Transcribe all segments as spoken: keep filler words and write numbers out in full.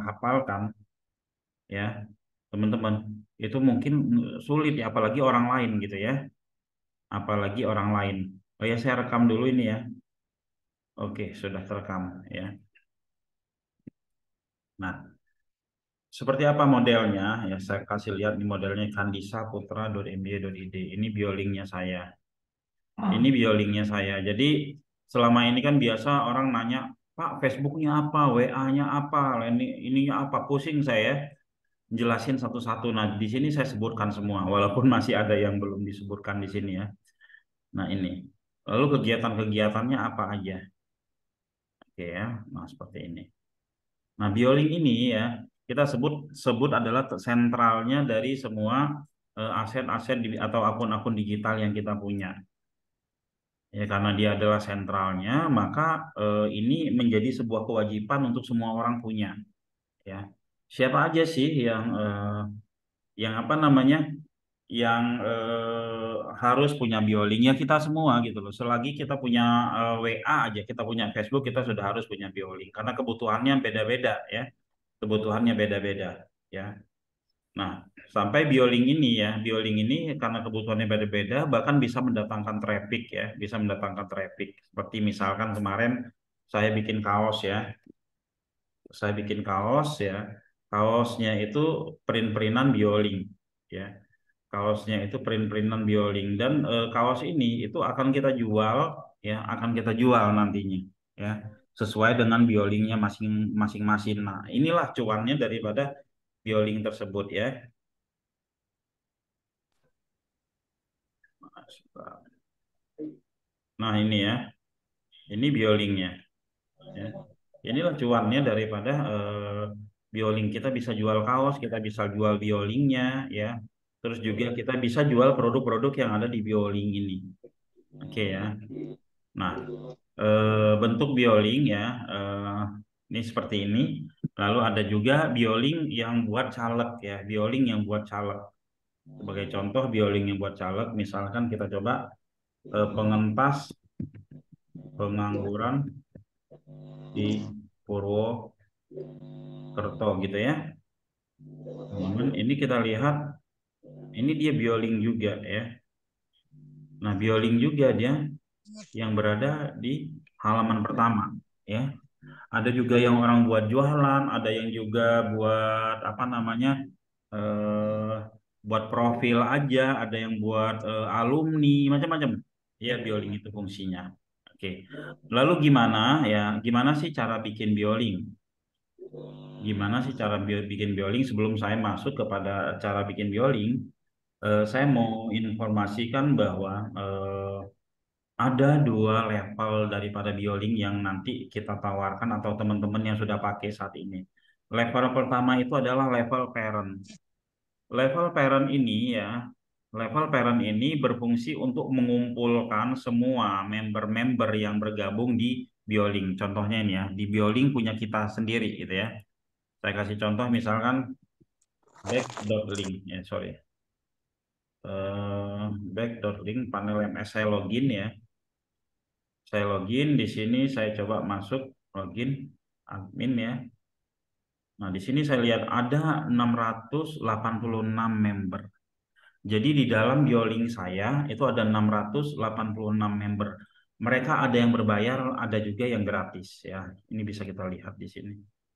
hafalkan, ya teman-teman, itu mungkin sulit ya, apalagi orang lain gitu ya, apalagi orang lain. Oh ya, saya rekam dulu ini ya. Oke, sudah terekam ya. Nah, seperti apa modelnya? Ya, saya kasih lihat nih modelnya kandisaputra.mby.id. Ini biolinknya saya. Ini biolinknya saya. Jadi selama ini kan biasa orang nanya, Pak, Facebooknya apa, W A-nya apa, ini ininya apa, pusing saya jelasin satu-satu. Nah, di sini saya sebutkan semua, walaupun masih ada yang belum disebutkan di sini ya. Nah, ini. Lalu kegiatan-kegiatannya apa aja? Oke ya, nah seperti ini. Nah, biolink ini ya, kita sebut sebut adalah sentralnya dari semua eh, aset-aset di- atau akun-akun digital yang kita punya. Ya, karena dia adalah sentralnya, maka eh, ini menjadi sebuah kewajiban untuk semua orang punya. Ya, siapa aja sih yang eh, yang apa namanya, yang eh, harus punya biolink ya, kita semua gitu loh. Selagi kita punya eh, W A aja, kita punya Facebook, kita sudah harus punya biolink karena kebutuhannya beda-beda ya. Kebutuhannya beda-beda ya. Nah, sampai bioling ini ya, bioling ini karena kebutuhannya beda-beda, bahkan bisa mendatangkan traffic ya, bisa mendatangkan traffic. Seperti misalkan kemarin saya bikin kaos ya, saya bikin kaos ya, kaosnya itu print-printan bioling ya, kaosnya itu print-printan bioling dan eh, kaos ini itu akan kita jual ya, akan kita jual nantinya ya, sesuai dengan biolingnya masing masing-masing. Nah, inilah cuannya daripada bioling tersebut ya. Nah, ini ya, ini biolingnya. Ya. Inilah cuannya daripada eh, bioling, kita bisa jual kaos, kita bisa jual biolingnya, ya. Terus juga kita bisa jual produk-produk yang ada di bioling ini. Oke ya. Nah, eh, bentuk bioling ya, eh, ini seperti ini. Lalu ada juga bioling yang buat caleg ya, bioling yang buat caleg. Sebagai contoh bioling yang buat caleg, misalkan kita coba eh, pengentas pengangguran di Purwokerto gitu ya. Teman-teman, ini kita lihat, ini dia bioling juga ya. Nah, bioling juga dia yang berada di halaman pertama ya. Ada juga yang orang buat jualan, ada yang juga buat apa namanya, eh, buat profil aja, ada yang buat eh, alumni, macam-macam. Ya, bioling itu fungsinya. Oke. Lalu gimana ya? Gimana sih cara bikin bioling? Gimana sih cara bi- bikin bioling? Sebelum saya masuk kepada cara bikin bioling, eh, saya mau informasikan bahwa eh, ada dua level daripada bioling yang nanti kita tawarkan atau teman-teman yang sudah pakai saat ini. Level pertama itu adalah level parent. Level parent ini ya, level parent ini berfungsi untuk mengumpulkan semua member-member yang bergabung di bioling. Contohnya ini ya, di bioling punya kita sendiri gitu ya. Saya kasih contoh misalkan back.link ya, sorry. Eh, back.link panel M S saya login ya. Saya login di sini, saya coba masuk login admin ya. Nah, di sini saya lihat ada enam ratus delapan puluh enam member. Jadi di dalam bioling saya itu ada enam ratus delapan puluh enam member. Mereka ada yang berbayar, ada juga yang gratis ya. Ini bisa kita lihat di sini.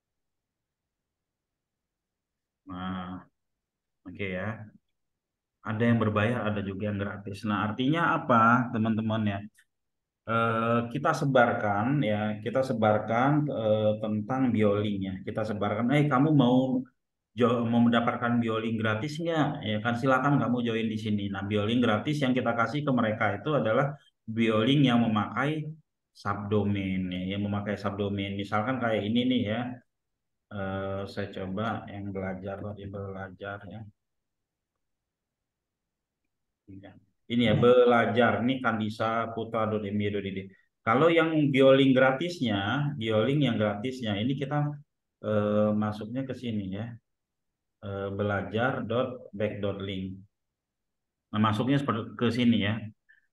Nah, oke ya. Ada yang berbayar, ada juga yang gratis. Nah, artinya apa, teman-teman ya? Eh, kita sebarkan ya, kita sebarkan eh, tentang bioling ya. Kita sebarkan, eh kamu mau jo- mau mendapatkan bioling gratis nggak? Ya kan, silakan kamu join di sini. Nah, bioling gratis yang kita kasih ke mereka itu adalah bioling yang memakai subdomain ya, yang memakai subdomain. Misalkan kayak ini nih ya. Eh, saya coba yang belajar tadi, belajar ya. Iya. Ini ya, belajar nih Kandisa Putra.myd.id. Kalau yang bioling gratisnya, bioling yang gratisnya ini kita eh, masuknya ke sini ya, eh, belajar.back.link. Nah, masuknya seperti ke sini ya.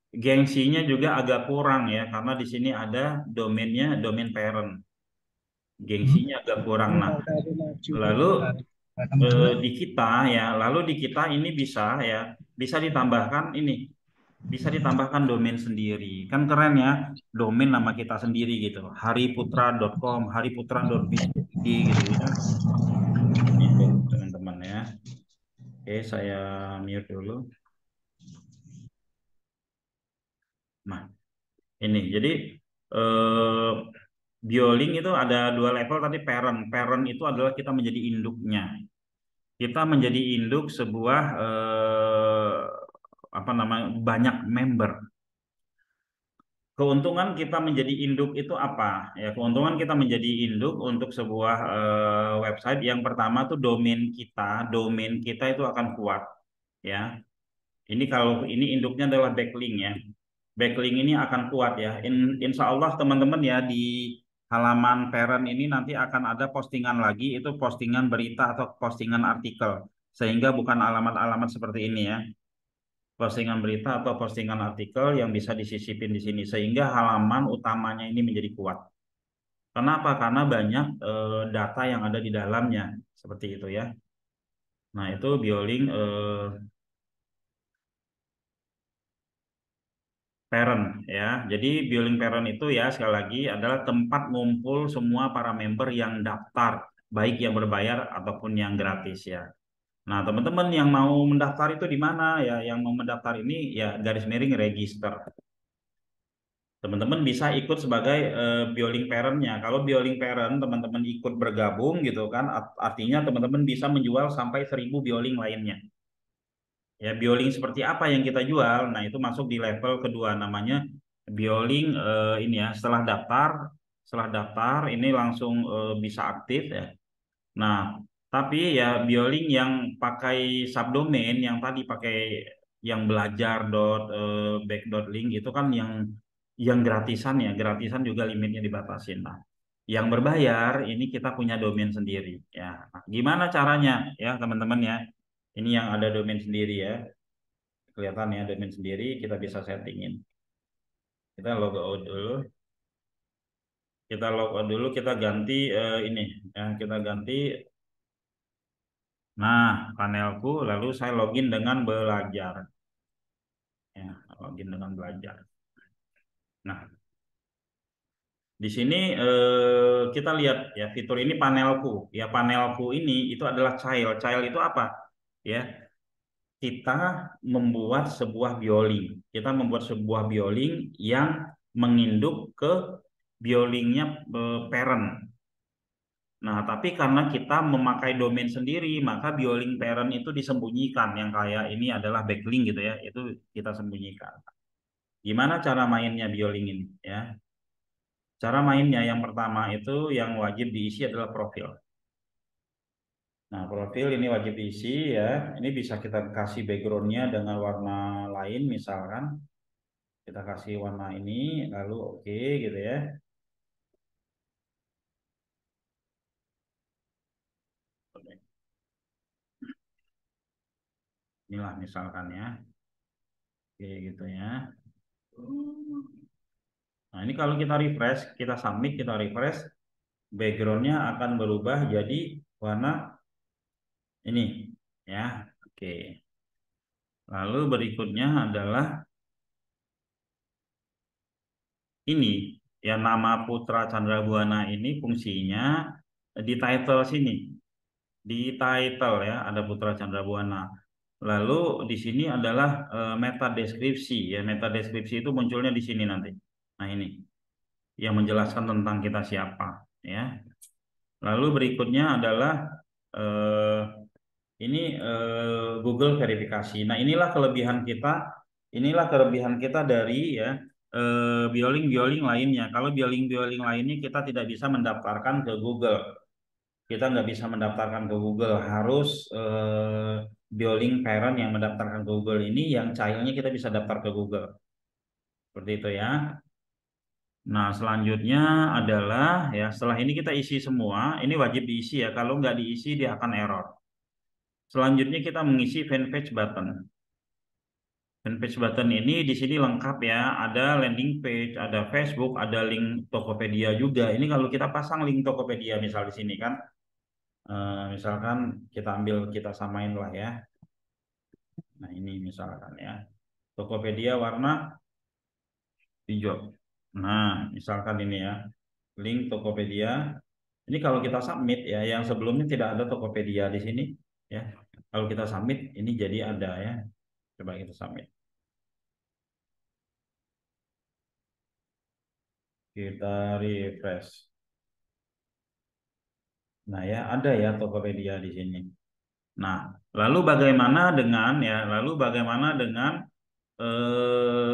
Gengsinya juga agak kurang ya, karena di sini ada domainnya, domain parent. gengsinya agak kurang. Nah, lalu eh, di kita ya, lalu di kita ini bisa ya, bisa ditambahkan ini, bisa ditambahkan domain sendiri. Kan keren ya, domain nama kita sendiri gitu. hariputra dot com, hariputra dot biz gitu ya. Itu teman-teman ya. Oke, saya mute dulu. Nah, ini jadi eh, Bioling itu ada dua level tadi parent. Parent itu adalah kita menjadi induknya. Kita menjadi induk sebuah eh, apa namanya banyak member. Keuntungan kita menjadi induk itu apa? Ya, keuntungan kita menjadi induk untuk sebuah eh, website yang pertama tuh domain kita, domain kita itu akan kuat ya. Ini kalau ini induknya adalah backlink ya. Backlink ini akan kuat ya. In- insya Allah teman-teman ya di halaman parent ini nanti akan ada postingan lagi, itu postingan berita atau postingan artikel. Sehingga bukan alamat-alamat seperti ini ya. Postingan berita atau postingan artikel yang bisa disisipin di sini. Sehingga halaman utamanya ini menjadi kuat. Kenapa? Karena banyak eh, data yang ada di dalamnya. Seperti itu ya. Nah itu Bioling eh, parent ya. Jadi billing parent itu ya sekali lagi adalah tempat ngumpul semua para member yang daftar, baik yang berbayar ataupun yang gratis ya. Nah, teman-teman yang mau mendaftar itu di mana ya? Yang mau mendaftar ini ya garis miring register. Teman-teman bisa ikut sebagai eh, billing parent-nya. Kalau billing parent teman-teman ikut bergabung gitu kan, art- artinya teman-teman bisa menjual sampai seribu billing lainnya. Ya, bioling seperti apa yang kita jual? Nah, itu masuk di level kedua namanya bioling eh, ini ya. Setelah daftar, setelah daftar ini langsung eh, bisa aktif ya. Nah, tapi ya bioling yang pakai subdomain yang tadi pakai yang belajar dot eh, back dot link itu kan yang yang gratisan ya, gratisan juga limitnya dibatasin. Nah, yang berbayar ini kita punya domain sendiri ya. Nah, gimana caranya ya teman-teman ya? Ini yang ada domain sendiri ya kelihatan ya domain sendiri kita bisa settingin kita log out dulu kita log out dulu kita ganti eh, ini ya kita ganti nah panelku lalu saya login dengan belajar ya login dengan belajar nah di sini eh, kita lihat ya fitur ini panelku ya panelku ini itu adalah child child itu apa ya kita membuat sebuah bioling. Kita membuat sebuah bioling yang menginduk ke biolingnya eh, parent. Nah, tapi karena kita memakai domain sendiri, maka bioling parent itu disembunyikan. Yang kayak ini adalah backlink gitu ya, itu kita sembunyikan. Gimana cara mainnya bioling ini? Ya, cara mainnya yang pertama itu yang wajib diisi adalah profil. Nah, profil ini wajib diisi ya. Ini bisa kita kasih backgroundnya dengan warna lain misalkan. Kita kasih warna ini lalu oke okay, gitu ya inilah misalkan ya oke okay, gitu ya nah ini kalau kita refresh kita submit kita refresh backgroundnya akan berubah jadi warna ini ya oke okay. Lalu berikutnya adalah ini ya nama Putra Chandra Buana ini fungsinya di title sini di title ya ada Putra Chandra Buana. Lalu di sini adalah eh, meta deskripsi ya meta deskripsi itu munculnya di sini nanti. Nah ini yang menjelaskan tentang kita siapa ya. Lalu berikutnya adalah eh, ini eh, Google verifikasi. Nah inilah kelebihan kita, inilah kelebihan kita dari ya eh, bioling-bioling lainnya. Kalau bioling-bioling lainnya kita tidak bisa mendaftarkan ke Google. Kita nggak bisa mendaftarkan ke Google harus eh, bioling parent yang mendaftarkan ke Google ini yang childnya kita bisa daftar ke Google seperti itu ya. Nah selanjutnya adalah ya setelah ini kita isi semua ini wajib diisi ya kalau nggak diisi dia akan error. Selanjutnya kita mengisi fanpage button. Fanpage button ini di sini lengkap ya, ada landing page, ada Facebook, ada link Tokopedia juga. Ini kalau kita pasang link Tokopedia misal di sini kan, eh, misalkan kita ambil kita samain lah ya. Nah ini misalkan ya, Tokopedia warna hijau. Nah misalkan ini ya, link Tokopedia. Ini kalau kita submit ya, yang sebelumnya tidak ada Tokopedia di sini ya. Kalau kita submit, ini jadi ada ya. Coba kita submit. Kita refresh. Nah ya, ada ya Tokopedia di sini. Nah, lalu bagaimana dengan ya, lalu bagaimana dengan eh,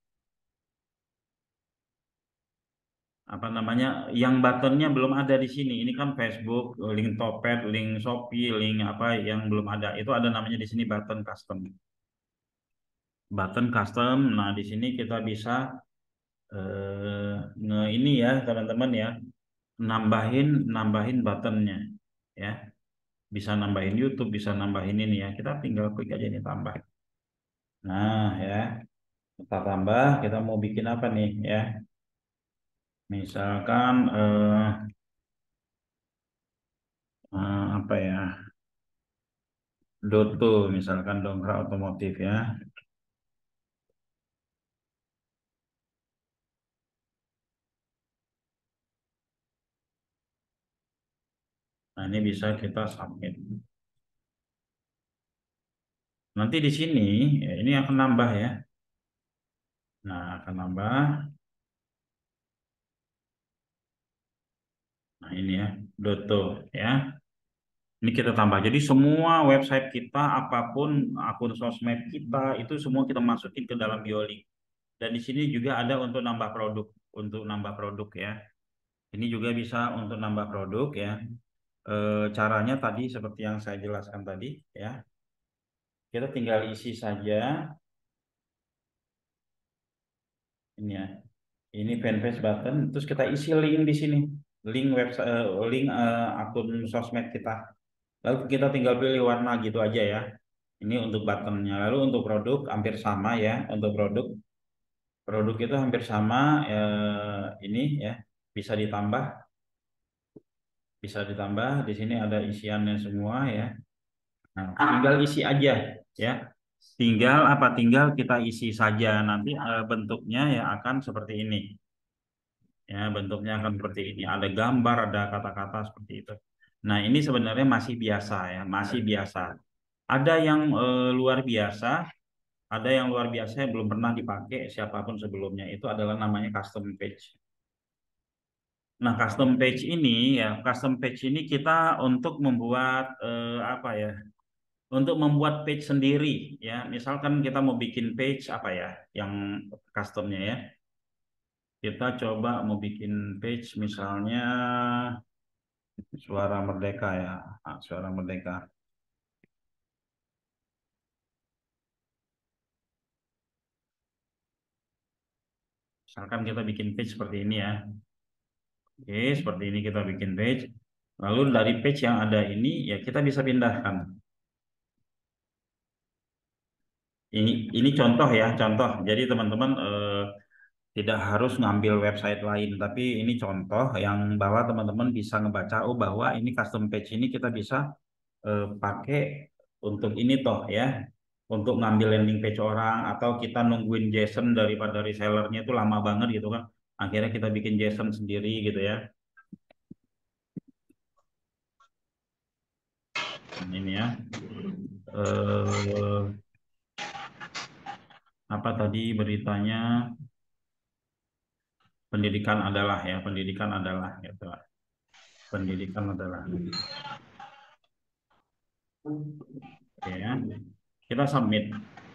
apa namanya yang buttonnya belum ada di sini. Ini kan Facebook, link Topet, link Shopee, link apa yang belum ada. Itu ada namanya di sini button custom. Button custom. Nah, di sini kita bisa eh, nge ini ya teman-teman ya, nambahin nambahin buttonnya ya. Bisa nambahin YouTube, bisa nambahin ini ya. Kita tinggal klik aja ini tambah. Nah, ya. Kita tambah, kita mau bikin apa nih ya? Misalkan eh, eh, apa ya? Doto misalkan dongkrak otomotif ya. Nah, ini bisa kita submit. Nanti di sini ya, ini akan nambah ya. Nah, akan nambah. Nah, ini ya, Doto ya. Ini kita tambah. Jadi semua website kita, apapun akun sosmed kita, itu semua kita masukin ke dalam BioLink. Dan di sini juga ada untuk nambah produk, untuk nambah produk ya. Ini juga bisa untuk nambah produk ya. E, caranya tadi seperti yang saya jelaskan tadi ya. Kita tinggal isi saja ini ya. Ini fanpage button, terus kita isi link di sini, link website, link eh, akun sosmed kita. Lalu kita tinggal pilih warna gitu aja ya. Ini untuk buttonnya. Lalu untuk produk hampir sama ya. Untuk produk, produk itu hampir sama. Eh, ini ya bisa ditambah, bisa ditambah. Di sini ada isiannya semua ya. Nah, tinggal isi aja ya. Tinggal apa? Tinggal kita isi saja. Nanti eh, bentuknya ya akan seperti ini. Ya, bentuknya akan seperti ini. Ada gambar, ada kata-kata seperti itu. Nah, ini sebenarnya masih biasa ya, masih biasa. Ada yang eh, luar biasa, ada yang luar biasa yang belum pernah dipakai siapapun sebelumnya. Itu adalah namanya custom page. Nah, custom page ini ya, custom page ini kita untuk membuat eh, apa ya? Untuk membuat page sendiri ya. Misalkan kita mau bikin page apa ya, yang customnya ya. Kita coba mau bikin page misalnya Suara Merdeka ya, ah, Suara Merdeka. Misalkan kita bikin page seperti ini ya. Oke, seperti ini kita bikin page. Lalu dari page yang ada ini ya kita bisa pindahkan. Ini ini contoh ya, contoh. Jadi teman-teman eh, tidak harus ngambil website lain, tapi ini contoh yang bahwa teman-teman bisa ngebaca oh bahwa ini custom page ini kita bisa eh, pakai untuk ini toh ya, untuk ngambil landing page orang atau kita nungguin JSON daripada resellernya itu lama banget gitu kan. Akhirnya kita bikin JSON sendiri gitu ya. Ini ya. Eh, apa tadi beritanya? Pendidikan adalah ya, pendidikan adalah gitu. Pendidikan adalah. Ya. Kita submit.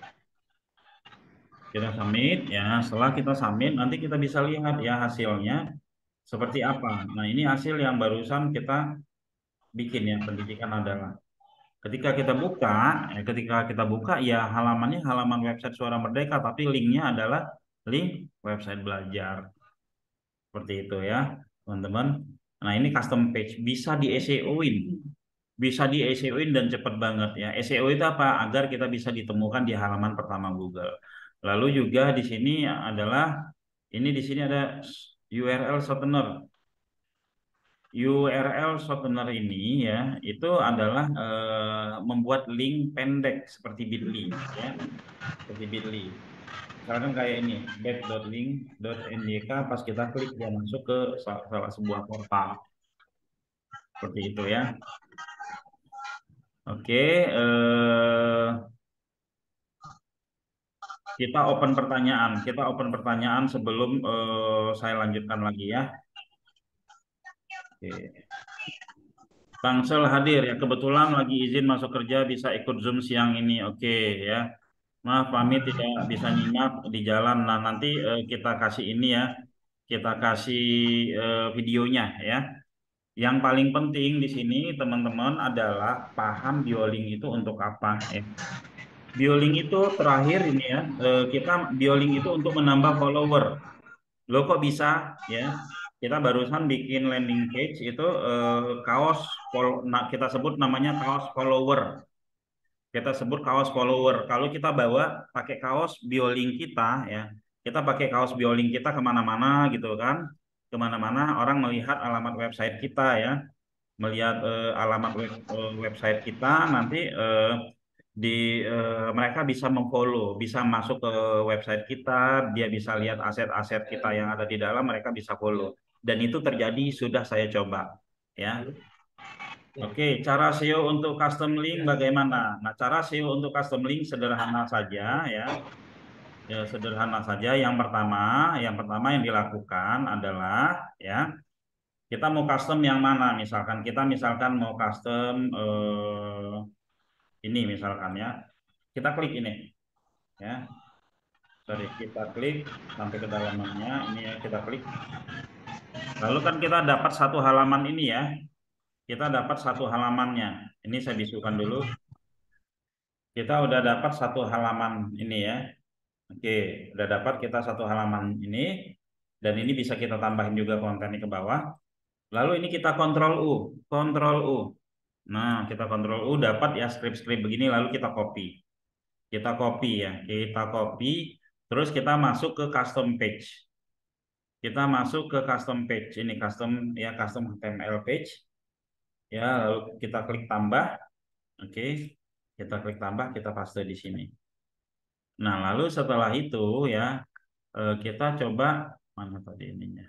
Kita submit ya. Setelah kita submit nanti kita bisa lihat ya hasilnya seperti apa. Nah, ini hasil yang barusan kita bikin ya, pendidikan adalah. Ketika kita buka, ya, ketika kita buka ya halamannya halaman website Suara Merdeka, tapi linknya adalah link website belajar. Seperti itu ya, teman-teman. Nah, ini custom page bisa di S E O-in. bisa di S E O-in dan cepat banget ya. S E O itu apa? Agar kita bisa ditemukan di halaman pertama Google. Lalu juga di sini adalah ini di sini ada U R L shortener. U R L shortener ini ya itu adalah eh, membuat link pendek seperti bit.ly ya, seperti bit.ly. Misalkan kayak ini bet.link.ndk, pas kita klik dia masuk ke salah, salah sebuah portal seperti itu ya. Oke, eh, kita open pertanyaan. Kita open pertanyaan sebelum eh, saya lanjutkan lagi ya. Oke. Tangsel hadir ya. Kebetulan lagi izin masuk kerja, bisa ikut Zoom siang ini. Oke ya. Maaf pamit tidak bisa nyimak di jalan. Nah nanti eh, kita kasih ini ya. Kita kasih eh, videonya ya. Yang paling penting di sini teman-teman adalah paham bioling itu untuk apa ya. Bioling itu terakhir ini ya, eh, kita bioling itu untuk menambah follower. Lo kok bisa ya? Kita barusan bikin landing page itu eh, kaos fol- nah, kita sebut namanya kaos follower. Kita sebut kaos follower. Kalau kita bawa pakai kaos bioling kita ya, kita pakai kaos bioling kita kemana-mana gitu kan, kemana-mana orang melihat alamat website kita ya, melihat eh, alamat web, eh, website kita nanti eh, di eh, mereka bisa memfollow, bisa masuk ke website kita, dia bisa lihat aset-aset kita yang ada di dalam, mereka bisa follow. Dan itu terjadi sudah saya coba, ya. Oke, cara S E O untuk custom link bagaimana? Nah, cara S E O untuk custom link sederhana saja, ya. Ya, sederhana saja. Yang pertama, yang pertama yang dilakukan adalah, ya, kita mau custom yang mana? Misalkan kita misalkan mau custom eh, ini misalkan ya, kita klik ini, ya. Sorry, kita klik sampai ke dalamannya. Ini ya kita klik. Lalu kan kita dapat satu halaman ini ya. Kita dapat satu halamannya. Ini saya bisukan dulu. Kita udah dapat satu halaman ini ya. Oke, udah dapat kita satu halaman ini. Dan ini bisa kita tambahin juga kontennya ke bawah. Lalu ini kita kontrol U. Kontrol U. Nah, kita kontrol U dapat ya skrip-skrip begini. Lalu kita copy. Kita copy ya. Kita copy. Terus kita masuk ke custom page. Kita masuk ke custom page ini custom ya custom H T M L page ya lalu kita klik tambah, oke, kita klik tambah, kita paste di sini. Nah lalu setelah itu ya eh, kita coba mana tadi ininya,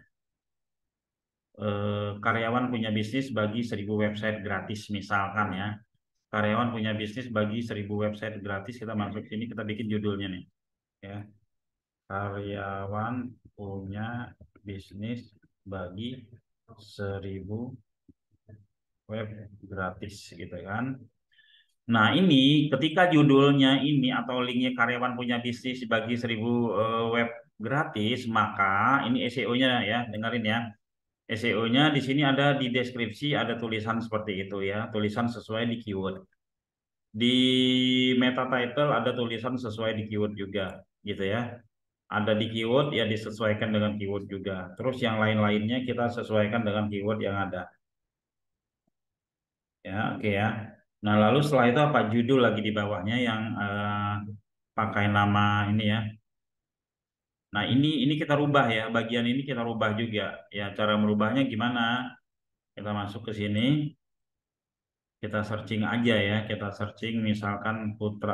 eh, karyawan punya bisnis bagi seribu website gratis misalkan ya, karyawan punya bisnis bagi seribu website gratis, kita masuk sini, kita bikin judulnya nih ya, karyawan punya bisnis bagi seribu web gratis gitu kan. Nah ini ketika judulnya ini atau linknya karyawan punya bisnis bagi seribu eh, web gratis, maka ini S E O-nya ya, dengerin ya. S E O-nya di sini ada di deskripsi ada tulisan seperti itu ya, tulisan sesuai di keyword. Di meta title ada tulisan sesuai di keyword juga gitu ya. Ada di keyword ya disesuaikan dengan keyword juga. Terus yang lain-lainnya kita sesuaikan dengan keyword yang ada. Ya, oke ya. Nah, lalu setelah itu apa judul lagi di bawahnya yang eh, pakai nama ini ya. Nah, ini ini kita rubah ya. Bagian ini kita rubah juga. Ya, cara merubahnya gimana? Kita masuk ke sini, kita searching aja ya. Kita searching misalkan Putra.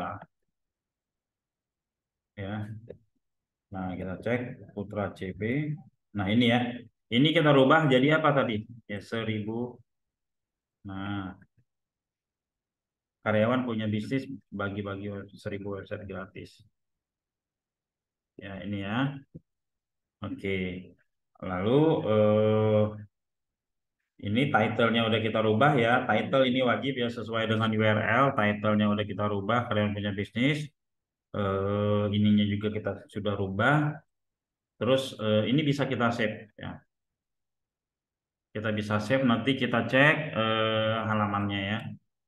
Ya. Nah, kita cek Putra C B. Nah, ini ya. Ini kita rubah jadi apa tadi? Ya, seribu. Nah, karyawan punya bisnis bagi-bagi seribu website gratis. Ya, ini ya. Oke. Lalu eh, ini title-nya udah kita rubah ya. Title ini wajib ya sesuai dengan U R L. Title-nya udah kita rubah. Kalian punya bisnis. Eh, ininya juga kita sudah rubah. Terus eh, ini bisa kita save ya. Kita bisa save. Nanti kita cek eh, halamannya ya.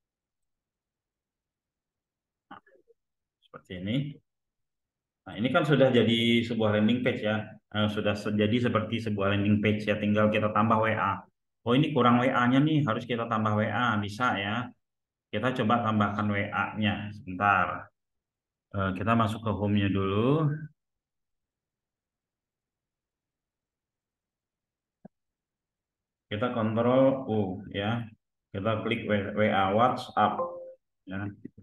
Seperti ini. Nah, ini kan sudah jadi sebuah landing page ya. Eh, sudah se- jadi seperti sebuah landing page ya. Tinggal kita tambah W A. Oh ini kurang W A-nya nih, harus kita tambah W A. Bisa ya. Kita coba tambahkan W A-nya. Sebentar. Eh, kita masuk ke home-nya dulu. Kita kontrol U ya. Kita klik W A WhatsApp ya.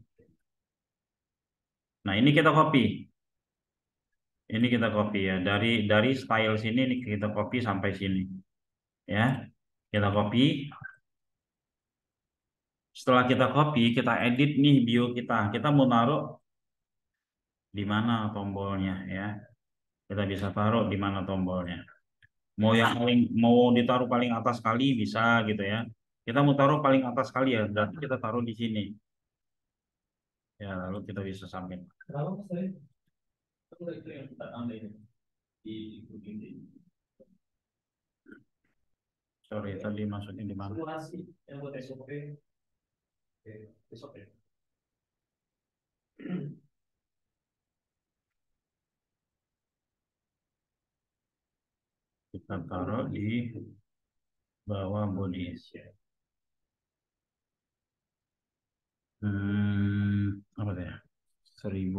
Nah, ini kita copy. Ini kita copy ya. Dari dari style sini ini kita copy sampai sini. Ya. Kita copy. Setelah kita copy, kita edit nih bio kita. Kita mau naruh di mana tombolnya ya. Kita bisa taruh di mana tombolnya. Mau yang paling mau ditaruh paling atas kali bisa gitu ya. Kita mau taruh paling atas kali ya, berarti kita taruh di sini. Ya, lalu kita bisa submit. Sorry, tadi maksudnya di mana? Kita taruh di bawah body. Hmm, apa ya? Seribu.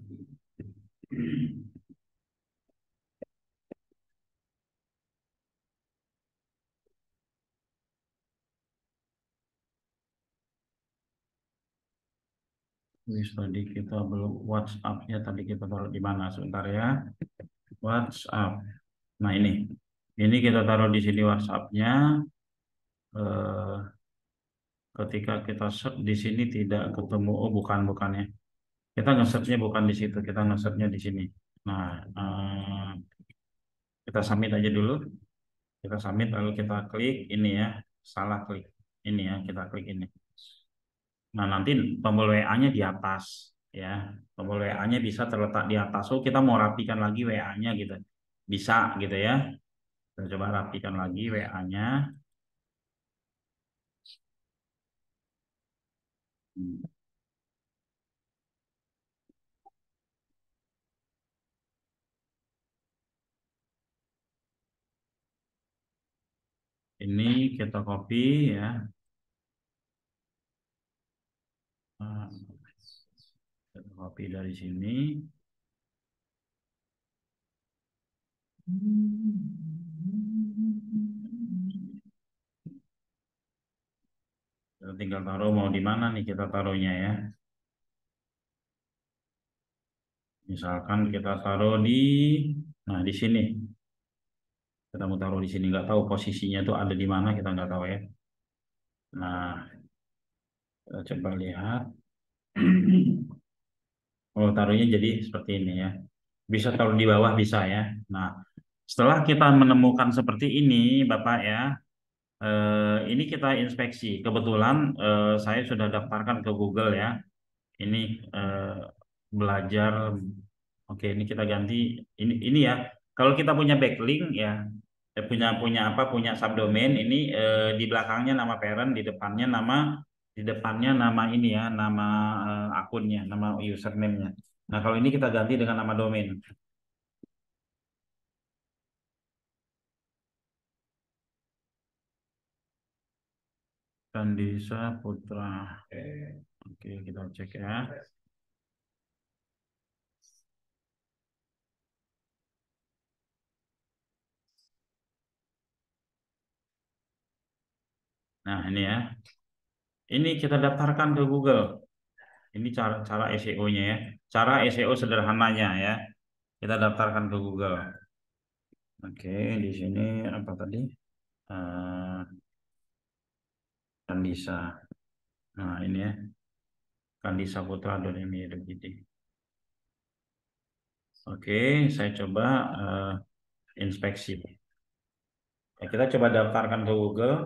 Wis tadi kita belum WhatsApp-nya tadi kita taruh di mana? Sebentar ya. WhatsApp. Nah ini, ini kita taruh di sini WhatsApp-nya. Eh, ketika kita search di sini tidak ketemu. Oh bukan bukan ya. Kita nge-search-nya bukan di situ. Kita nge-search-nya di sini. Nah, eh, kita submit aja dulu. Kita submit lalu kita klik ini ya. Salah klik. Ini ya, kita klik ini. Nah, nanti tombol W A-nya di atas ya. Tombol W A-nya bisa terletak di atas. So, kita mau rapikan lagi W A-nya gitu. Bisa gitu ya. Kita coba rapikan lagi W A-nya. Ini kita copy ya. Nah, kita copy dari sini. Kita tinggal taruh mau di mana nih kita taruhnya ya. Misalkan kita taruh di, nah di sini. Kita mau taruh di sini nggak tahu posisinya tuh ada di mana kita nggak tahu ya. Nah, kita coba lihat. Oh, taruhnya jadi seperti ini ya. Bisa taruh di bawah bisa ya. Nah, setelah kita menemukan seperti ini, Bapak ya, eh, ini kita inspeksi. Kebetulan eh, saya sudah daftarkan ke Google ya. Ini eh, belajar. Oke, ini kita ganti. Ini ini ya. Kalau kita punya backlink ya, eh, punya punya apa? Punya subdomain. Ini eh, di belakangnya nama parent, di depannya nama di depannya nama ini ya, nama eh, akunnya, nama username-nya. Nah, kalau ini kita ganti dengan nama domain. Kandisa Putra. Oke, oke, kita cek ya. Nah, ini ya. Ini kita daftarkan ke Google. Ini cara cara S E O-nya ya. Cara S E O sederhananya ya. Kita daftarkan ke Google. Oke, di sini apa tadi? Eh, Kandisa. Nah, ini ya. Kandisa Putra Putra.mi.id. Oke, saya coba eh, inspeksi. Ya, kita coba daftarkan ke Google.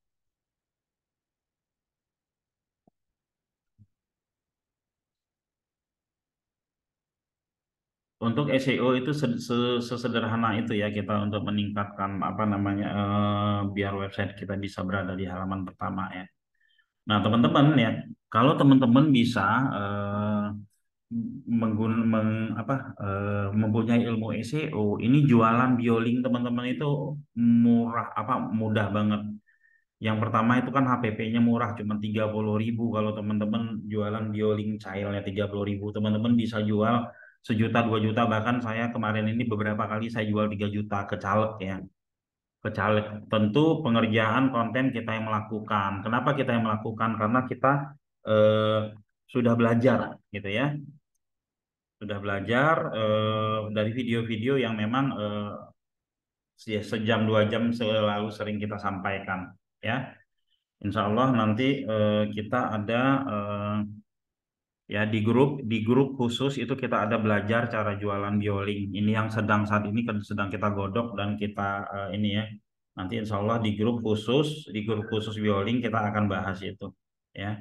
Untuk S E O itu se- se- sesederhana itu ya kita untuk meningkatkan apa namanya eh, biar website kita bisa berada di halaman pertama ya. Nah, teman-teman ya, kalau teman-teman bisa eh, menggun meng, apa eh, mempunyai ilmu S E O, ini jualan bioling teman-teman itu murah apa mudah banget. Yang pertama itu kan H P P-nya murah, cuma tiga puluh ribu. Kalau teman-teman jualan bioling cairnya tiga puluh ribu, teman-teman bisa jual sejuta, dua juta. Bahkan saya kemarin ini beberapa kali saya jual tiga juta ke caleg ya. Ke caleg. Tentu pengerjaan konten kita yang melakukan. Kenapa kita yang melakukan? Karena kita eh, sudah belajar gitu ya. Sudah belajar eh, dari video-video yang memang eh, se- sejam dua jam selalu sering kita sampaikan ya. Insya Allah nanti eh, kita ada eh, ya di grup di grup khusus itu kita ada belajar cara jualan bioling. Ini yang sedang saat ini kan sedang kita godok dan kita eh, ini ya. Nanti insya Allah di grup khusus di grup khusus bioling kita akan bahas itu ya.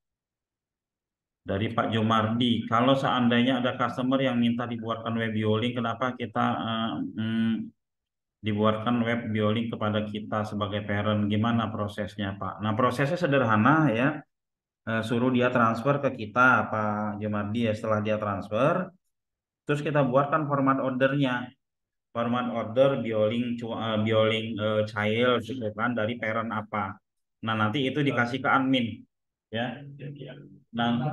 Dari Pak Jomardi, kalau seandainya ada customer yang minta dibuatkan web bioling, kenapa kita eh, mm, dibuatkan web bioling kepada kita sebagai parent? Gimana prosesnya, Pak? Nah, prosesnya sederhana ya. Eh, suruh dia transfer ke kita Pak Jomardi ya. Setelah dia transfer, terus kita buatkan format ordernya, format order bioling cu- eh, bioling eh, child gitu kan dari parent apa. Nah nanti itu dikasih ke admin ya. Nah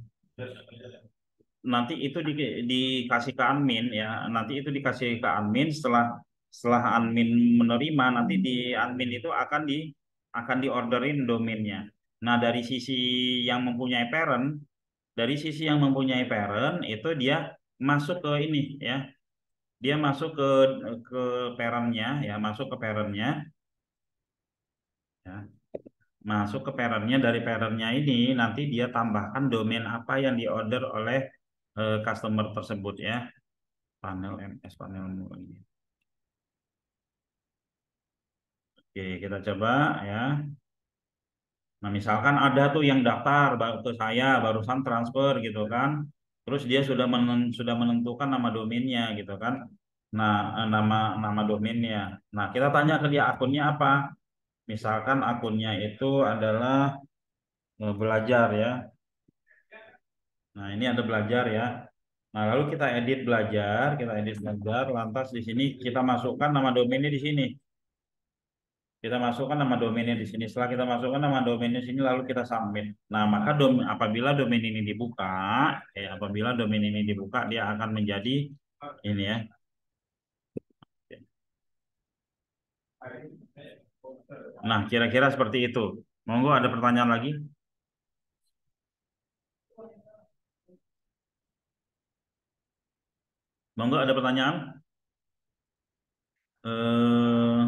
nanti itu di, dikasih ke admin ya. Nanti itu dikasih ke admin setelah setelah admin menerima, nanti di admin itu akan di akan diorderin domainnya. Nah dari sisi yang mempunyai parent dari sisi yang mempunyai parent itu dia masuk ke ini ya, dia masuk ke ke parentnya ya, masuk ke parentnya ya, masuk ke parentnya. Dari parentnya ini nanti dia tambahkan domain apa yang diorder oleh eh, customer tersebut ya. Panel M S panel mulai. Oke kita coba ya. Nah, misalkan ada tuh yang daftar baru ke saya, barusan transfer gitu kan. Terus dia sudah menen- sudah menentukan nama domainnya gitu kan. Nah, eh, nama nama domainnya. Nah, kita tanya ke dia akunnya apa. Misalkan akunnya itu adalah eh, belajar ya. Nah, ini ada belajar ya. Nah, lalu kita edit belajar, kita edit belajar, lantas di sini kita masukkan nama domainnya di sini. Kita masukkan nama domainnya di sini. Setelah kita masukkan nama domainnya di sini, lalu kita submit. Nah, maka dom apabila domain ini dibuka, eh, apabila domain ini dibuka, dia akan menjadi ini ya. Nah, kira-kira seperti itu. Monggo ada pertanyaan lagi? Monggo ada pertanyaan? Eh,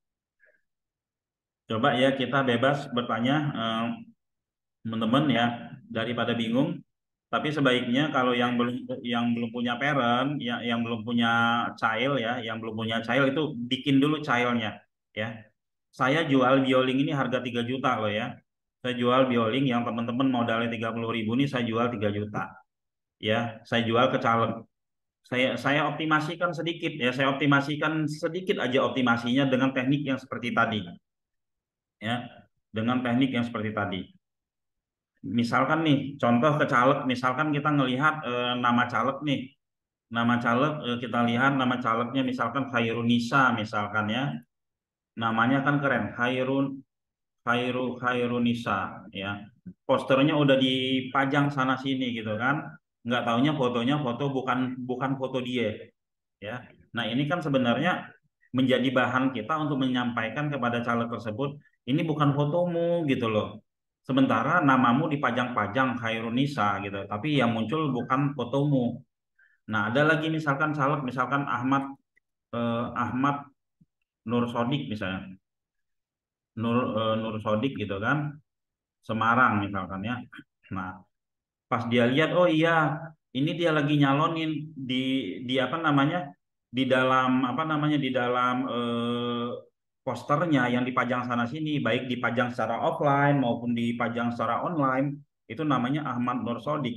coba ya kita bebas bertanya, eh, teman-teman ya, daripada bingung. Tapi sebaiknya kalau yang belum yang belum punya parent, yang yang belum punya child ya, yang belum punya child itu bikin dulu childnya ya. Saya jual bioling ini harga tiga juta loh ya. Saya jual bioling yang teman-teman modalnya tiga puluh ribu ini saya jual tiga juta ya. Saya jual ke caleg. Saya saya optimasikan sedikit ya. Saya optimasikan sedikit aja optimasinya dengan teknik yang seperti tadi ya. Dengan teknik yang seperti tadi. Misalkan nih, contoh ke caleg, misalkan kita ngelihat eh, nama caleg nih. Nama caleg eh, kita lihat nama calegnya misalkan Khairunisa misalkan ya. Namanya kan keren, Khairun Khairu Khairunisa ya. Posternya udah dipajang sana sini gitu kan. Nggak taunya fotonya foto bukan bukan foto dia ya. Nah, ini kan sebenarnya menjadi bahan kita untuk menyampaikan kepada caleg tersebut, ini bukan fotomu gitu loh. Sementara namamu dipajang-pajang Khairunisa gitu, tapi yang muncul bukan fotomu. Nah, ada lagi misalkan caleg misalkan Ahmad eh, Ahmad Nur Sodik misalnya. Nur eh, Nur Sodik gitu kan. Semarang misalkan ya. Nah, pas dia lihat, oh iya, ini dia lagi nyalonin di di apa namanya di dalam apa namanya di dalam eh, posternya yang dipajang sana sini, baik dipajang secara offline maupun dipajang secara online, itu namanya Ahmad Nur Sodik.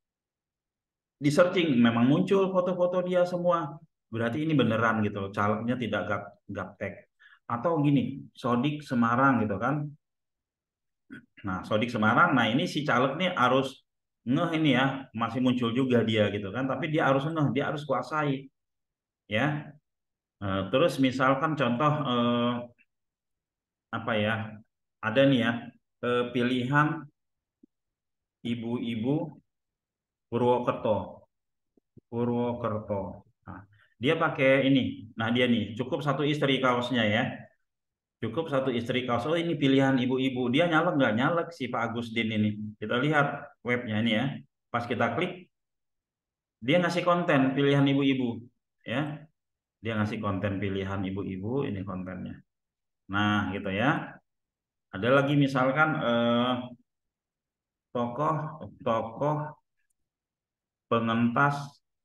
Di searching memang muncul foto-foto dia semua. Berarti ini beneran gitu loh, calegnya tidak gap gaptek. Atau gini, Sodik Semarang gitu kan. Nah, Sodik Semarang, nah ini si caleg nih harus ngeh ini ya, masih muncul juga dia gitu kan, tapi dia harus ngeh, dia harus kuasai ya. Eh, terus misalkan contoh eh, apa ya? ada nih ya, eh, pilihan ibu-ibu Purwokerto. Purwokerto. Nah, dia pakai ini. Nah, dia nih cukup satu istri kaosnya ya. Cukup satu istri kaos. Oh, ini pilihan ibu-ibu. Dia nyalek nggak nyalek si Pak Agustin ini. Kita lihat webnya ini ya. Pas kita klik, dia ngasih konten pilihan ibu-ibu. Ya, dia ngasih konten pilihan ibu-ibu. Ini kontennya. Nah, gitu ya. Ada lagi misalkan eh, tokoh tokoh pengentas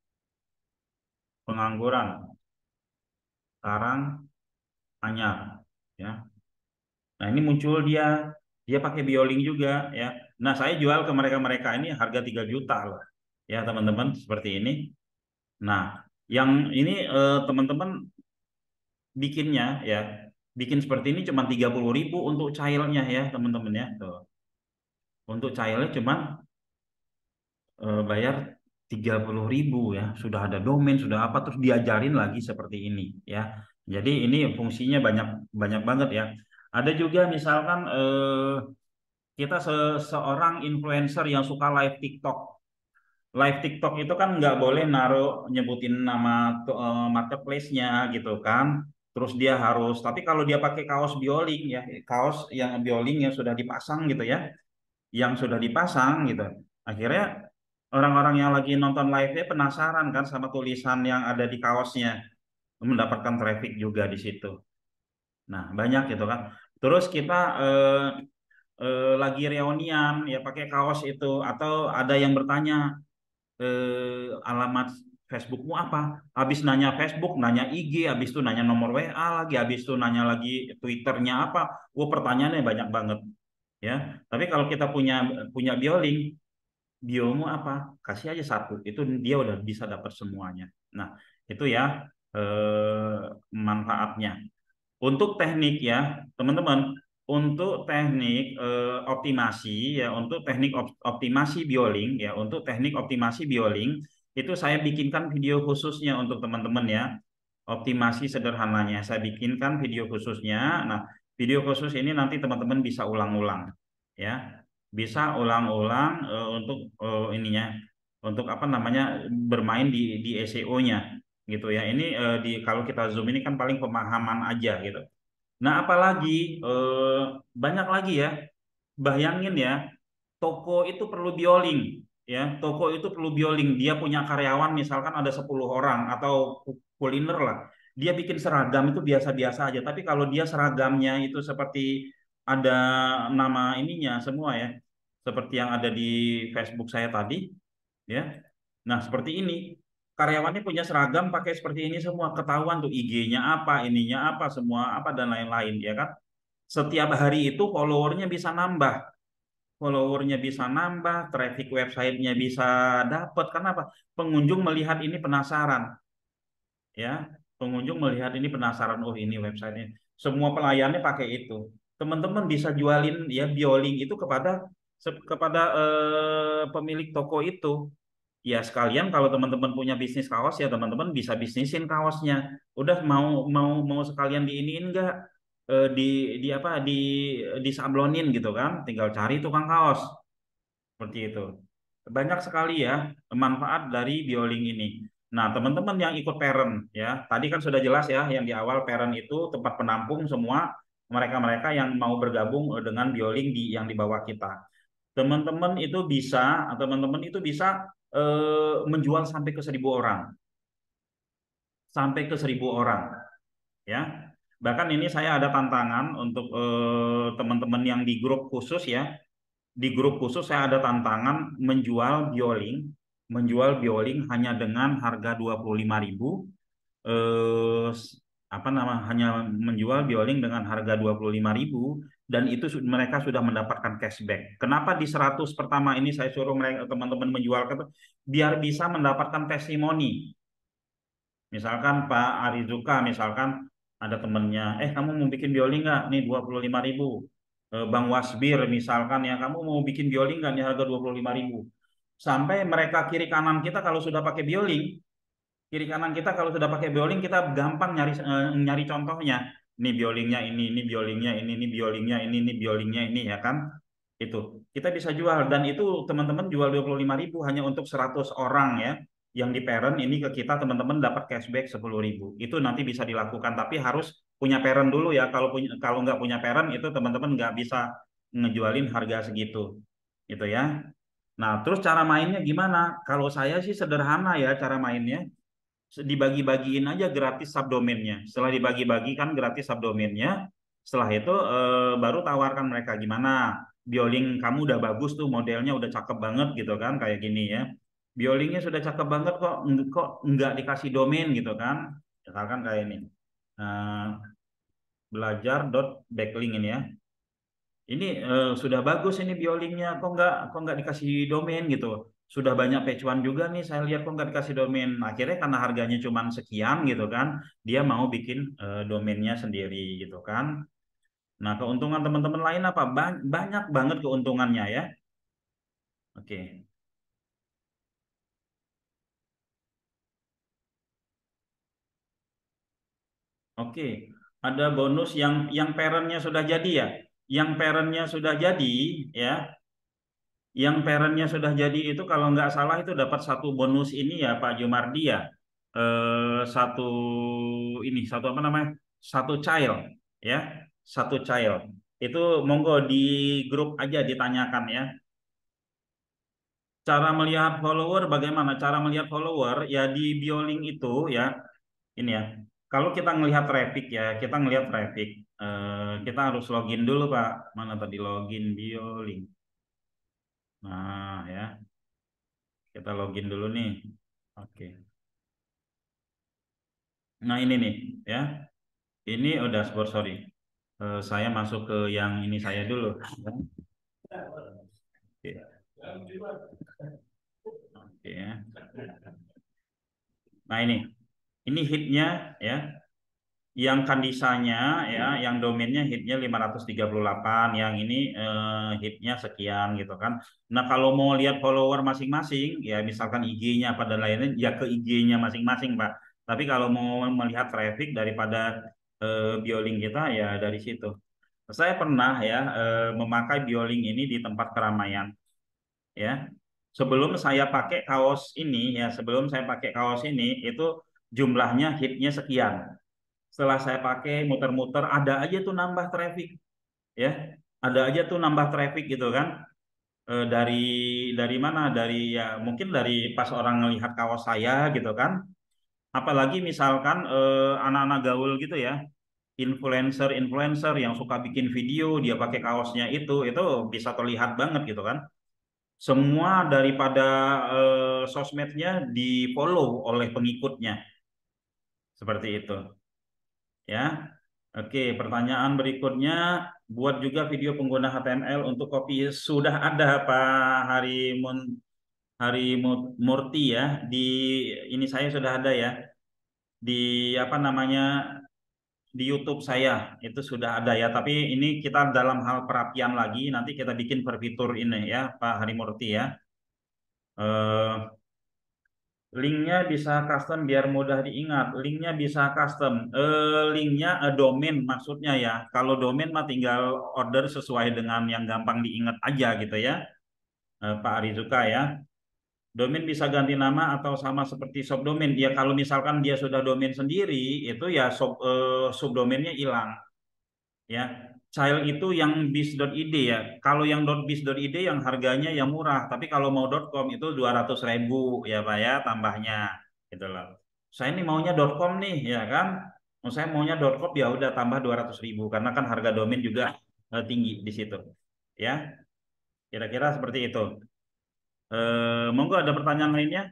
pengangguran. Karang Anyar. Ya. Nah, ini muncul dia, dia pakai bioling juga ya. Nah, saya jual ke mereka-mereka ini harga tiga juta loh. Ya, teman-teman, seperti ini. Nah, yang ini eh, teman-teman bikinnya ya, bikin seperti ini cuma tiga puluh ribu untuk childnya ya, teman-teman ya. Tuh. Untuk childnya cuma eh, bayar tiga puluh ribu ya. Sudah ada domain, sudah apa, terus diajarin lagi seperti ini ya. Jadi ini fungsinya banyak banyak banget ya. Ada juga misalkan eh, kita se- seorang influencer yang suka live TikTok. Live TikTok itu kan nggak boleh naruh nyebutin nama tuh, eh, marketplace-nya gitu kan. Terus dia harus, tapi kalau dia pakai kaos bioling ya, kaos yang bioling yang sudah dipasang gitu ya, yang sudah dipasang gitu. Akhirnya orang-orang yang lagi nonton live-nya penasaran kan sama tulisan yang ada di kaosnya, mendapatkan traffic juga di situ. Nah, banyak gitu kan. Terus kita eh, eh, lagi reunian ya pakai kaos itu atau ada yang bertanya eh, alamat Facebookmu apa? Habis nanya Facebook, nanya I G, habis itu nanya nomor W A lagi, habis itu nanya lagi Twitternya apa? Wah, pertanyaannya banyak banget ya. Tapi kalau kita punya punya Biolink, biomu apa? Kasih aja satu, itu dia udah bisa dapat semuanya. Nah, itu ya eh, manfaatnya. Untuk teknik ya, teman-teman, untuk teknik eh, optimasi ya, untuk teknik op- optimasi bioling ya, untuk teknik optimasi bioling itu saya bikinkan video khususnya untuk teman-teman ya. Optimasi sederhananya saya bikinkan video khususnya. Nah, video khusus ini nanti teman-teman bisa ulang-ulang ya. Bisa ulang-ulang eh, untuk eh, ininya, untuk apa namanya bermain di di S E O-nya gitu ya. Ini eh, di kalau kita zoom ini kan paling pemahaman aja gitu. Nah, apalagi eh, banyak lagi ya. Bayangin ya, toko itu perlu bioling, ya. Toko itu perlu bioling. Dia punya karyawan misalkan ada sepuluh orang atau kuliner lah. Dia bikin seragam itu biasa-biasa aja. Tapi kalau dia seragamnya itu seperti ada nama ininya semua ya. Seperti yang ada di Facebook saya tadi, ya. Nah, seperti ini. Karyawannya punya seragam pakai seperti ini semua, ketahuan tuh I G-nya apa, ininya apa, semua apa dan lain-lain ya kan. Setiap hari itu followernya bisa nambah, followernya bisa nambah, traffic websitenya bisa dapat. Karena apa? Pengunjung melihat ini penasaran, ya. Pengunjung melihat ini penasaran, oh ini websitenya. Semua pelayannya pakai itu. Teman-teman bisa jualin ya bioling itu kepada kepada eh, pemilik toko itu. Ya sekalian kalau teman-teman punya bisnis kaos ya teman-teman bisa bisnisin kaosnya. Udah mau mau mau sekalian diiniin enggak eh, di di apa di disablonin gitu kan. Tinggal cari tukang kaos seperti itu. Banyak sekali ya manfaat dari bioling ini. Nah, teman-teman yang ikut parent ya, tadi kan sudah jelas ya yang di awal parent itu tempat penampung semua mereka-mereka yang mau bergabung eh, dengan bioling di yang di bawah kita. Teman-teman itu bisa, teman-teman itu bisa eh, menjual sampai ke seribu orang, sampai ke seribu orang, ya. Bahkan ini saya ada tantangan untuk eh, teman-teman yang di grup khusus ya. Di grup khusus saya ada tantangan menjual bioling, menjual bioling hanya dengan harga dua puluh lima ribu eh, apa nama hanya menjual bioling dengan harga dua puluh lima ribu dan itu mereka sudah mendapatkan cashback. Kenapa di seratus pertama ini saya suruh mereka teman-teman menjual ke biar bisa mendapatkan testimoni. Misalkan Pak Arizuka misalkan ada temennya, eh kamu mau bikin bioling nggak? Nih dua puluh lima ribu. Eh, Bang Wasbir misalkan ya, kamu mau bikin bioling nggak? Nih harga dua puluh lima ribu. Sampai mereka kiri kanan kita kalau sudah pakai bioling, kiri kanan kita kalau sudah pakai bowling kita gampang nyari eh, nyari contohnya. Ini biolingnya ini, ini biolingnya ini, ini biolingnya ini, ini biolingnya ini ya kan. Itu kita bisa jual dan itu teman-teman jual dua puluh lima ribu hanya untuk seratus orang ya. Yang di parent ini ke kita teman-teman dapat cashback sepuluh ribu. Itu nanti bisa dilakukan tapi harus punya parent dulu ya. Kalau punya kalau nggak punya parent itu teman-teman nggak bisa ngejualin harga segitu. Gitu ya. Nah, terus cara mainnya gimana? Kalau saya sih sederhana ya cara mainnya. Dibagi-bagiin aja gratis subdomainnya. Setelah dibagi-bagi kan gratis subdomainnya. Setelah itu eh, baru tawarkan mereka gimana. Bioling kamu udah bagus tuh modelnya udah cakep banget gitu kan kayak gini ya. Biolingnya sudah cakep banget kok kok nggak dikasih domain gitu kan. Misalkan kayak ini. Nah, belajar dot backlink ini ya. Ini eh, sudah bagus ini biolingnya, kok nggak kok nggak dikasih domain gitu. Sudah banyak pecuan juga nih, saya lihat kok nggak dikasih domain. Akhirnya karena harganya cuma sekian gitu kan, dia mau bikin eh, domainnya sendiri gitu kan. Nah, keuntungan teman-teman lain apa? Ba- banyak banget keuntungannya ya. Oke, oke. Ada bonus yang yang parentnya sudah jadi ya. Yang parentnya sudah jadi ya. Yang parentnya sudah jadi itu kalau nggak salah itu dapat satu bonus ini ya Pak Jumardi ya. Eh, satu ini satu apa namanya? Satu child ya. Satu child. Itu monggo di grup aja ditanyakan ya. Cara melihat follower bagaimana? Cara melihat follower ya di Biolink itu ya. Ini ya. Kalau kita ngelihat traffic ya, kita ngelihat traffic. Eh, kita harus login dulu Pak. Mana tadi login Biolink. Nah ya. Kita login dulu nih. Oke. Nah ini nih ya. Ini oh dashboard sorry. Eh, saya masuk ke yang ini saya dulu. Oke. Oke ya. Nah ini, ini hitnya ya. Yang kandisanya ya, yang domainnya hitnya lima ratus tiga puluh delapan, yang ini eh, hitnya sekian gitu kan. Nah kalau mau lihat follower masing-masing, ya misalkan I G-nya apa dan lainnya, ya ke I G-nya masing-masing Pak. Tapi kalau mau melihat traffic daripada eh, Biolink kita ya dari situ. Saya pernah ya eh, memakai Biolink ini di tempat keramaian ya. Sebelum saya pakai kaos ini ya, sebelum saya pakai kaos ini itu jumlahnya hitnya sekian. Setelah saya pakai muter-muter ada aja tuh nambah traffic ya. Ada aja tuh nambah traffic gitu kan. Eh, dari dari mana? Dari ya mungkin dari pas orang melihat kaos saya gitu kan. Apalagi misalkan eh, anak-anak gaul gitu ya, influencer-influencer yang suka bikin video dia pakai kaosnya itu itu bisa terlihat banget gitu kan. Semua daripada eh, sosmednya di follow oleh pengikutnya seperti itu ya. Oke, pertanyaan berikutnya, buat juga video pengguna H T M L untuk copy sudah ada Pak Harimun Hari Murti ya di ini saya sudah ada ya di apa namanya di YouTube saya itu sudah ada ya, tapi ini kita dalam hal perapian lagi, nanti kita bikin per fitur ini ya Pak Harimurti ya. Eh, Linknya bisa custom biar mudah diingat. Linknya bisa custom. Eh, linknya eh, domain maksudnya ya. Kalau domain mah tinggal order sesuai dengan yang gampang diingat aja gitu ya, eh, Pak Arizuka ya. Domain bisa ganti nama atau sama seperti subdomain. Ya kalau misalkan dia sudah domain sendiri, itu ya sub, eh, subdomainnya hilang ya. Child itu yang bis.id ya. Kalau yang .biz.id yang harganya yang murah, tapi kalau mau .com itu dua ratus ribu ya Pak ya tambahnya gitu loh. Saya ini maunya .com nih ya kan. Mau saya maunya .com ya udah tambah dua ratus ribu karena kan harga domain juga eh, tinggi di situ. Ya, kira-kira seperti itu. Eh, monggo ada pertanyaan lainnya?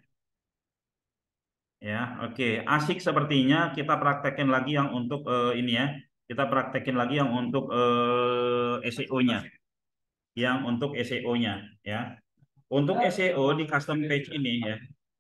Ya, oke. Asik sepertinya kita praktekin lagi yang untuk eh, ini ya. Kita praktekin lagi yang untuk eh, S E O-nya. Yang untuk S E O-nya ya. Untuk S E O di custom page ini ya.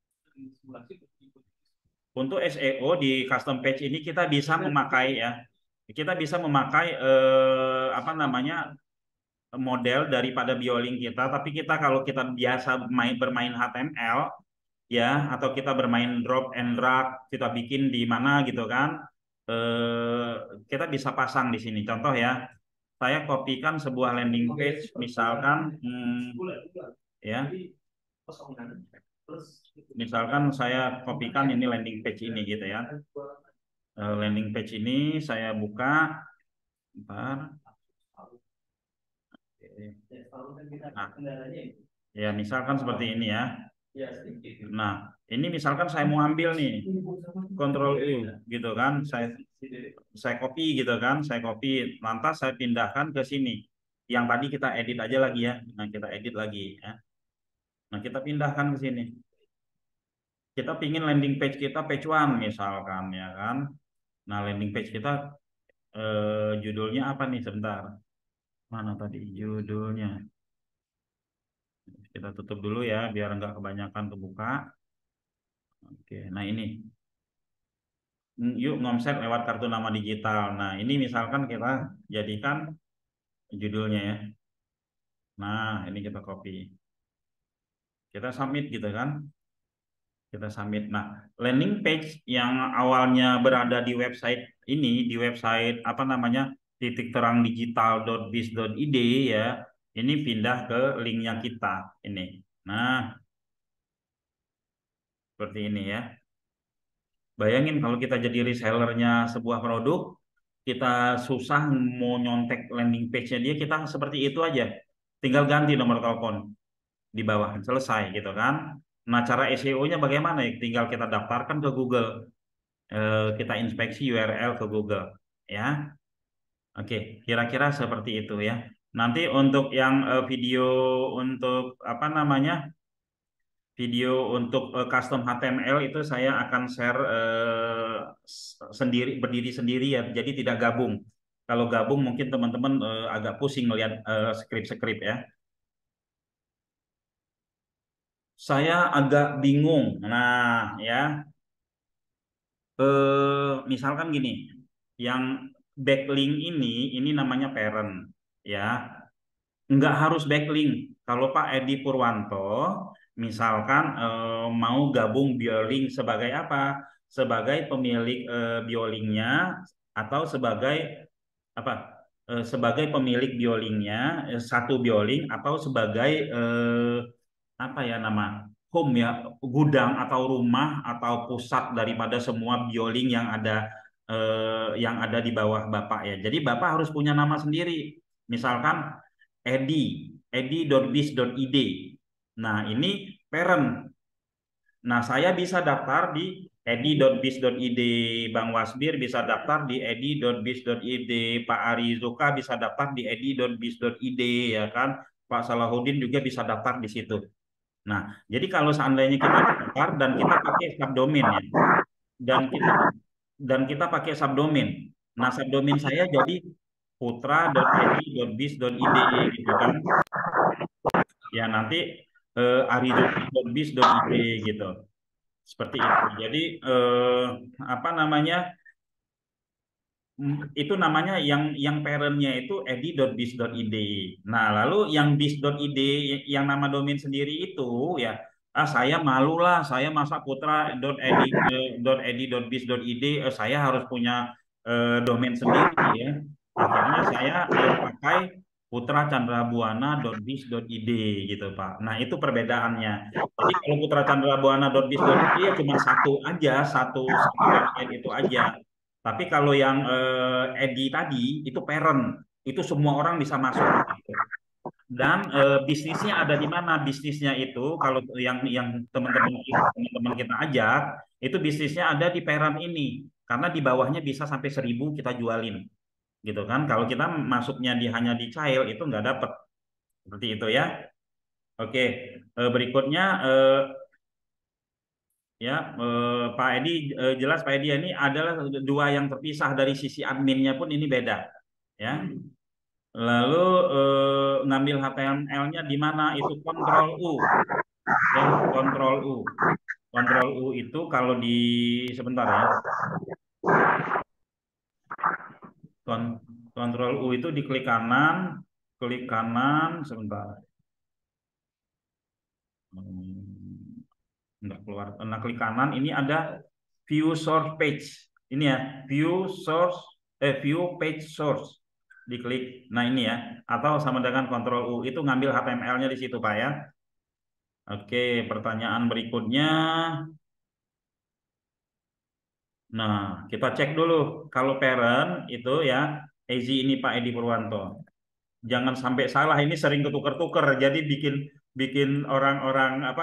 Untuk S E O di custom page ini kita bisa memakai ya. Kita bisa memakai eh, apa namanya model daripada Biolink kita, tapi kita kalau kita biasa main bermain H T M L ya atau kita bermain drop and drag kita bikin di mana gitu kan, eh, kita bisa pasang di sini. Contoh ya, saya kopikan sebuah landing page, misalkan, hmm, ya, misalkan saya kopikan ini landing page ini gitu ya. Eh, landing page ini saya buka, bentar. Nah, ya misalkan seperti ini ya. Nah, ini misalkan saya mau ambil nih, Ctrl U gitu kan, saya saya copy gitu kan, saya copy, lantas saya pindahkan ke sini. Yang tadi kita edit aja lagi ya. Nah, kita edit lagi ya. Nah, kita pindahkan ke sini. Kita pingin landing page kita page one misalkan ya kan. Nah, landing page kita eh, judulnya apa nih? Sebentar. Mana tadi judulnya? Kita tutup dulu ya biar nggak kebanyakan kebuka. Oke, nah ini. Yuk ngomset lewat kartu nama digital. Nah, ini misalkan kita jadikan judulnya ya. Nah, ini kita copy. Kita submit gitu kan. Kita submit. Nah, landing page yang awalnya berada di website ini, di website apa namanya, titik terang digital.biz.id ya, ini pindah ke linknya kita ini. Nah, seperti ini ya. Bayangin kalau kita jadi resellernya sebuah produk, kita susah mau nyontek landing page-nya dia, kita seperti itu aja. Tinggal ganti nomor telepon di bawah, selesai gitu kan. Nah, cara S E O-nya bagaimana ya? Tinggal kita daftarkan ke Google. Eh, kita inspeksi U R L ke Google ya. Oke, kira-kira seperti itu ya. Nanti untuk yang eh, video untuk apa namanya? Video untuk eh, custom H T M L itu saya akan share eh, sendiri, berdiri sendiri ya. Jadi tidak gabung. Kalau gabung mungkin teman-teman eh, agak pusing melihat eh, skrip-skrip ya. Saya agak bingung. Nah, ya, eh, misalkan gini, yang backlink ini, ini namanya parent, ya. Nggak harus backlink. Kalau Pak Edi Purwanto, misalkan eh, mau gabung Biolink sebagai apa? Sebagai pemilik eh, Biolinknya atau sebagai apa? Eh, sebagai pemilik Biolinknya, eh, satu Biolink atau sebagai eh, apa ya nama, home ya, gudang atau rumah atau pusat daripada semua bioling yang ada eh, yang ada di bawah Bapak ya. Jadi Bapak harus punya nama sendiri. Misalkan edi, edi.biz.id. Nah, ini parent. Nah, saya bisa daftar di edi.biz.id, Bang Wasbir bisa daftar di edi.biz.id, Pak Arizuka bisa daftar di edi.biz.id ya kan. Pak Salahuddin juga bisa daftar di situ. Nah, jadi kalau seandainya kita daftar dan kita pakai subdomain ya, dan kita dan kita pakai subdomain. Nah, subdomain saya jadi putra.edi.biz.id gitu kan. Ya nanti eh, arizoki.biz.id gitu. Seperti itu. Jadi eh, apa namanya? Hmm, itu namanya yang yang parentnya itu edi.biz.id. Nah, lalu yang biz.id yang nama domain sendiri itu ya, ah saya malu lah, saya masa putra.edi.biz.id, eh, saya harus punya eh, domain sendiri ya. Akhirnya saya eh, pakai putracandrabuana.biz.id gitu Pak. Nah, itu perbedaannya. Jadi kalau putracandrabuana.biz.id ya cuma satu aja, satu satu website itu aja. Tapi kalau yang eh, Edi tadi itu parent, itu semua orang bisa masuk. Dan eh, bisnisnya ada di mana? Bisnisnya itu kalau yang yang teman-teman teman-teman kita ajak, itu bisnisnya ada di parent ini. Karena di bawahnya bisa sampai seribu kita jualin, gitu kan? Kalau kita masuknya di hanya di child itu nggak dapat. Seperti itu ya. Oke, Eh, berikutnya eh, ya eh, Pak Edi, eh, jelas Pak Edi ini adalah dua yang terpisah dari sisi adminnya pun ini beda ya. Lalu eh, ngambil H T M L-nya di mana? Itu kontrol U ya, kontrol U. Kontrol U itu kalau di sebentar ya. Kon, kontrol U itu di klik kanan, klik kanan sebentar. Hmm, enggak keluar. Nah, klik kanan ini ada view source page. Ini ya, view source, eh view page source, diklik. Nah ini ya, atau sama dengan Ctrl U itu ngambil H T M L-nya di situ Pak ya. Oke, pertanyaan berikutnya. Nah, kita cek dulu. Kalau parent itu ya, Ezi ini Pak Edi Purwanto. Jangan sampai salah, ini sering ketuker-tuker. Jadi bikin bikin orang-orang apa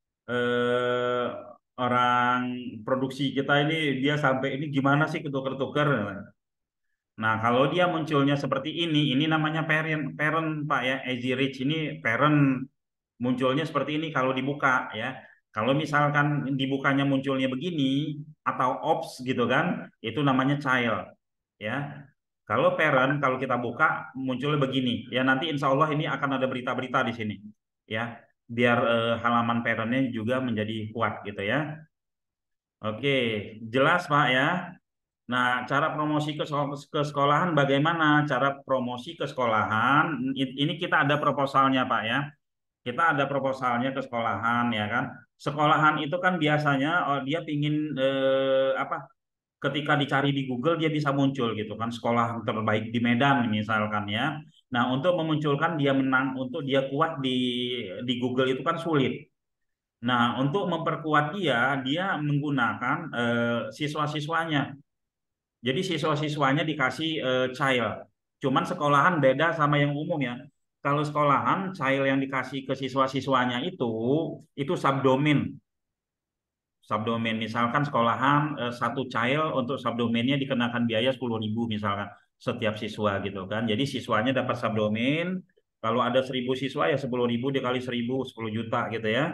eh, orang produksi kita ini dia sampai ini gimana sih ketuker-tuker. Nah, kalau dia munculnya seperti ini, ini namanya parent, parent Pak ya. Easy Reach ini parent munculnya seperti ini kalau dibuka ya. Kalau misalkan dibukanya munculnya begini atau ops gitu kan, itu namanya child ya. Kalau parent kalau kita buka munculnya begini ya. Nanti insya Allah ini akan ada berita-berita di sini ya. Biar eh, halaman parentnya juga menjadi kuat gitu ya. Oke, jelas Pak ya. Nah, cara promosi ke, ke sekolahan bagaimana? Cara promosi ke sekolahan, ini kita ada proposalnya Pak ya. Kita ada proposalnya ke sekolahan ya kan. Sekolahan itu kan biasanya oh, dia pingin eh, apa? Ketika dicari di Google dia bisa muncul gitu kan. Sekolah terbaik di Medan misalkan ya. Nah, untuk memunculkan dia menang, untuk dia kuat di di Google itu kan sulit. Nah, untuk memperkuat dia, dia menggunakan eh, siswa-siswanya. Jadi siswa-siswanya dikasih uh, child. Cuman sekolahan beda sama yang umum ya. Kalau sekolahan child yang dikasih ke siswa-siswanya itu itu subdomain. Subdomain misalkan sekolahan uh, satu child untuk subdomainnya dikenakan biaya sepuluh ribu misalkan setiap siswa gitu kan. Jadi siswanya dapat subdomain. Kalau ada seribu siswa ya sepuluh ribu dikali seribu sepuluh juta gitu ya.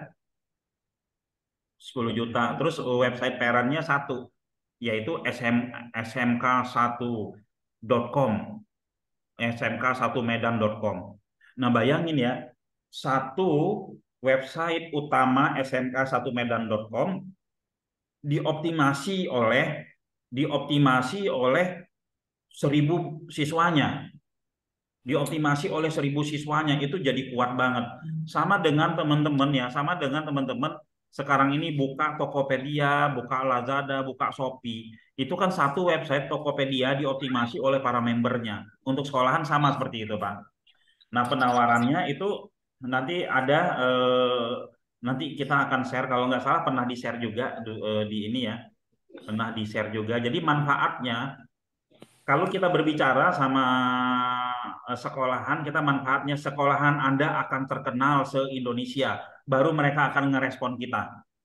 Sepuluh juta. Terus uh, website parentnya satu yaitu sm smk satu dot com s m k satu medan dot com. Nah, bayangin ya, satu website utama s m k satu medan dot com dioptimasi oleh dioptimasi oleh seribu siswanya. Dioptimasi oleh seribu siswanya itu jadi kuat banget. Sama dengan teman-teman ya, sama dengan teman-teman sekarang ini buka Tokopedia, buka Lazada, buka Shopee. Itu kan satu website Tokopedia dioptimasi oleh para membernya. Untuk sekolahan sama seperti itu, Pak. Nah, penawarannya itu nanti ada eh, nanti kita akan share kalau nggak salah pernah di-share juga eh, di ini ya. Pernah di-share juga. Jadi manfaatnya kalau kita berbicara sama eh, sekolahan, kita manfaatnya sekolahan Anda akan terkenal se-Indonesia. Baru mereka akan ngerespon kita.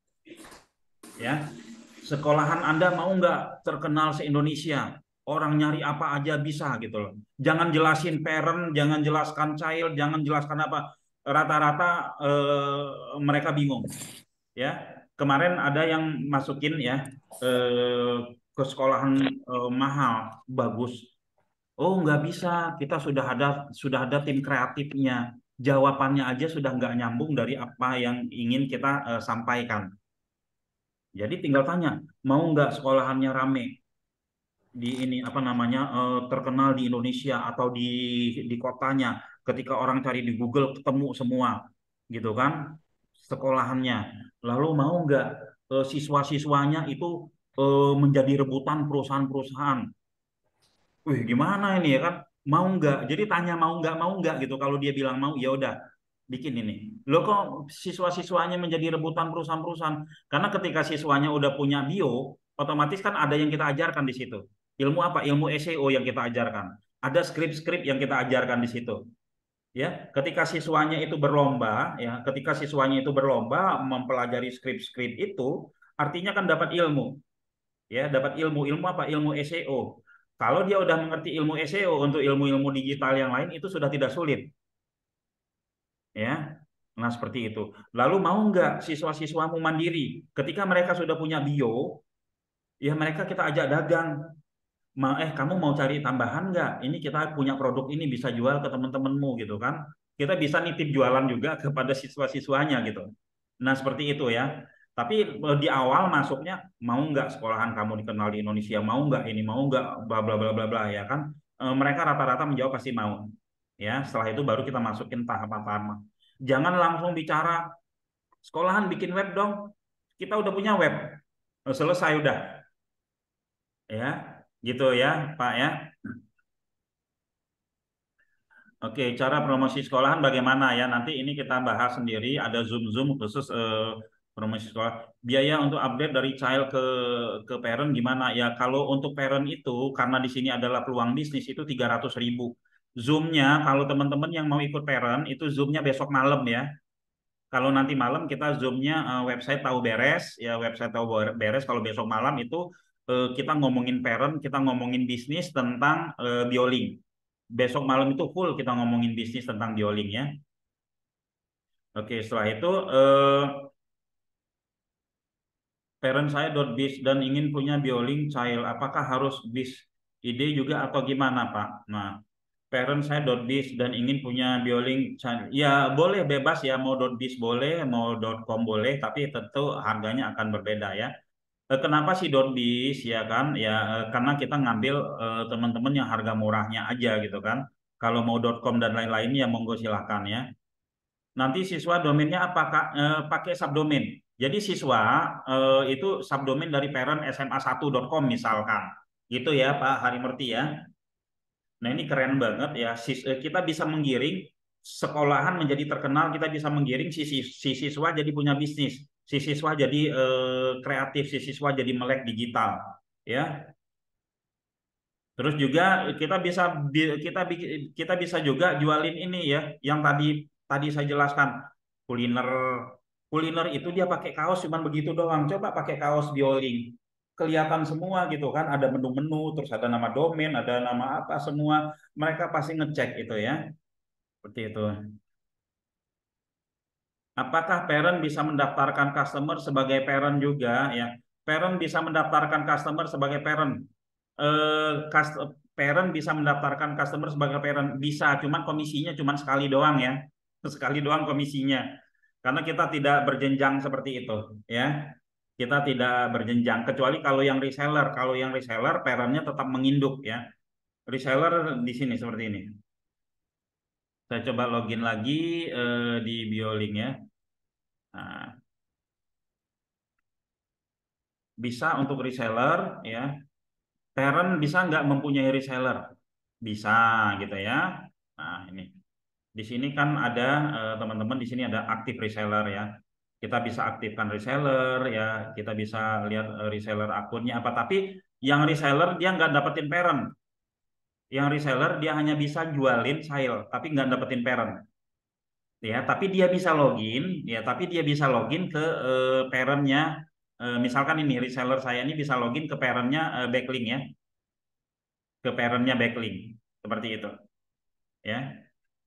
Ya, sekolahan Anda mau nggak terkenal se-Indonesia? Orang nyari apa aja bisa gitu loh. Jangan jelasin parent, jangan jelaskan child, jangan jelaskan apa. Rata-rata eh, mereka bingung. Ya, kemarin ada yang masukin ya eh, ke sekolahan eh, mahal, bagus. Oh, nggak bisa. Kita sudah ada sudah ada tim kreatifnya. Jawabannya aja sudah nggak nyambung dari apa yang ingin kita eh, sampaikan. Jadi tinggal tanya, mau nggak sekolahannya rame di ini apa namanya eh, terkenal di Indonesia atau di di kotanya. Ketika orang cari di Google ketemu semua, gitu kan? Sekolahannya. Lalu mau nggak eh, siswa-siswanya itu eh, menjadi rebutan perusahaan-perusahaan. Wih, gimana ini ya kan? Mau nggak? Jadi tanya mau nggak, mau nggak gitu. Kalau dia bilang mau, ya udah bikin ini. Lo kok siswa-siswanya menjadi rebutan perusahaan-perusahaan? Karena ketika siswanya udah punya bio, otomatis kan ada yang kita ajarkan di situ. Ilmu apa? Ilmu S E O yang kita ajarkan. Ada skrip-skrip yang kita ajarkan di situ. Ya, ketika siswanya itu berlomba, ya, ketika siswanya itu berlomba mempelajari skrip-skrip itu, artinya kan dapat ilmu ya dapat ilmu ilmu apa ilmu S E O. Kalau dia udah mengerti ilmu S E O untuk ilmu-ilmu digital yang lain itu sudah tidak sulit ya. Nah, seperti itu. Lalu mau nggak siswa-siswamu mandiri ketika mereka sudah punya bio ya mereka kita ajak dagang. Ma eh kamu mau cari tambahan nggak, ini kita punya produk ini bisa jual ke teman-temanmu gitu kan. Kita bisa nitip jualan juga kepada siswa-siswanya gitu. Nah, seperti itu ya. Tapi eh, di awal masuknya mau nggak sekolahan kamu dikenal di Indonesia, mau nggak ini, mau nggak bla bla bla bla bla ya kan. Eh, mereka rata-rata menjawab pasti mau. Ya, setelah itu baru kita masukin tahapan-tahapan. Jangan langsung bicara sekolahan bikin web dong. Kita udah punya web. Eh, Selesai udah. Ya, gitu ya, Pak ya. Oke, cara promosi sekolahan bagaimana ya? Nanti ini kita bahas sendiri. Ada Zoom-Zoom khusus eh, promosi sekolah. Biaya untuk update dari child ke ke parent gimana? Ya, kalau untuk parent itu karena di sini adalah peluang bisnis itu tiga ratus ribu. Zoom-nya kalau teman-teman yang mau ikut parent itu Zoom-nya besok malam ya. Kalau nanti malam kita Zoom-nya eh, website tahu beres ya, website tahu beres. Kalau besok malam itu eh, kita ngomongin parent, kita ngomongin bisnis tentang eh, bioling. Besok malam itu full kita ngomongin bisnis tentang bioling ya. Oke, setelah itu eh, parent saya .biz dan ingin punya bioling child. Apakah harus bis ide juga atau gimana, Pak? Nah, parent saya .biz dan ingin punya bioling child. Ya, boleh bebas ya, mau .biz boleh, mau .com boleh, tapi tentu harganya akan berbeda ya. Eh, Kenapa sih .biz ya kan? Ya eh, karena kita ngambil eh, teman-teman yang harga murahnya aja gitu kan. Kalau mau .com dan lain-lain ya monggo silahkan ya. Nanti siswa domainnya apa Kak? Eh, pakai subdomain. Jadi siswa eh, itu subdomain dari parent s m a satu dot com misalkan. Gitu ya Pak Harimurti ya. Nah ini keren banget ya. Sis- eh, kita bisa menggiring sekolahan menjadi terkenal, kita bisa menggiring si, si, si siswa jadi punya bisnis, si siswa jadi eh, kreatif, si siswa jadi melek digital. Ya, terus juga kita bisa bi- kita bi- kita bisa juga jualin ini ya, yang tadi tadi saya jelaskan kuliner kuliner itu dia pakai kaos cuman begitu doang. Coba pakai kaos bioling, kelihatan semua gitu kan. Ada menu-menu, terus ada nama domain, ada nama apa semua. Mereka pasti ngecek itu ya, seperti itu. Apakah parent bisa mendaftarkan customer sebagai parent juga ya? Parent bisa mendaftarkan customer sebagai parent. Eh, cust- Parent bisa mendaftarkan customer sebagai parent bisa, cuman komisinya cuman sekali doang ya. Sekali doang komisinya. Karena kita tidak berjenjang seperti itu ya. Kita tidak berjenjang kecuali kalau yang reseller, kalau yang reseller parentnya tetap menginduk ya. Reseller di sini seperti ini. Saya coba login lagi eh, di Biolink ya. Nah, bisa untuk reseller ya. Parent bisa nggak mempunyai reseller? Bisa gitu ya. Nah, ini. Di sini kan ada eh, teman-teman di sini ada aktif reseller ya. Kita bisa aktifkan reseller ya. Kita bisa lihat eh, reseller akunnya apa. Tapi yang reseller dia nggak dapetin parent. Yang reseller dia hanya bisa jualin sale, tapi nggak dapetin parent. Ya, tapi dia bisa login, ya, tapi dia bisa login ke eh, parentnya. Eh, misalkan ini reseller saya ini bisa login ke parentnya eh, backlink ya, ke parentnya backlink seperti itu. Ya.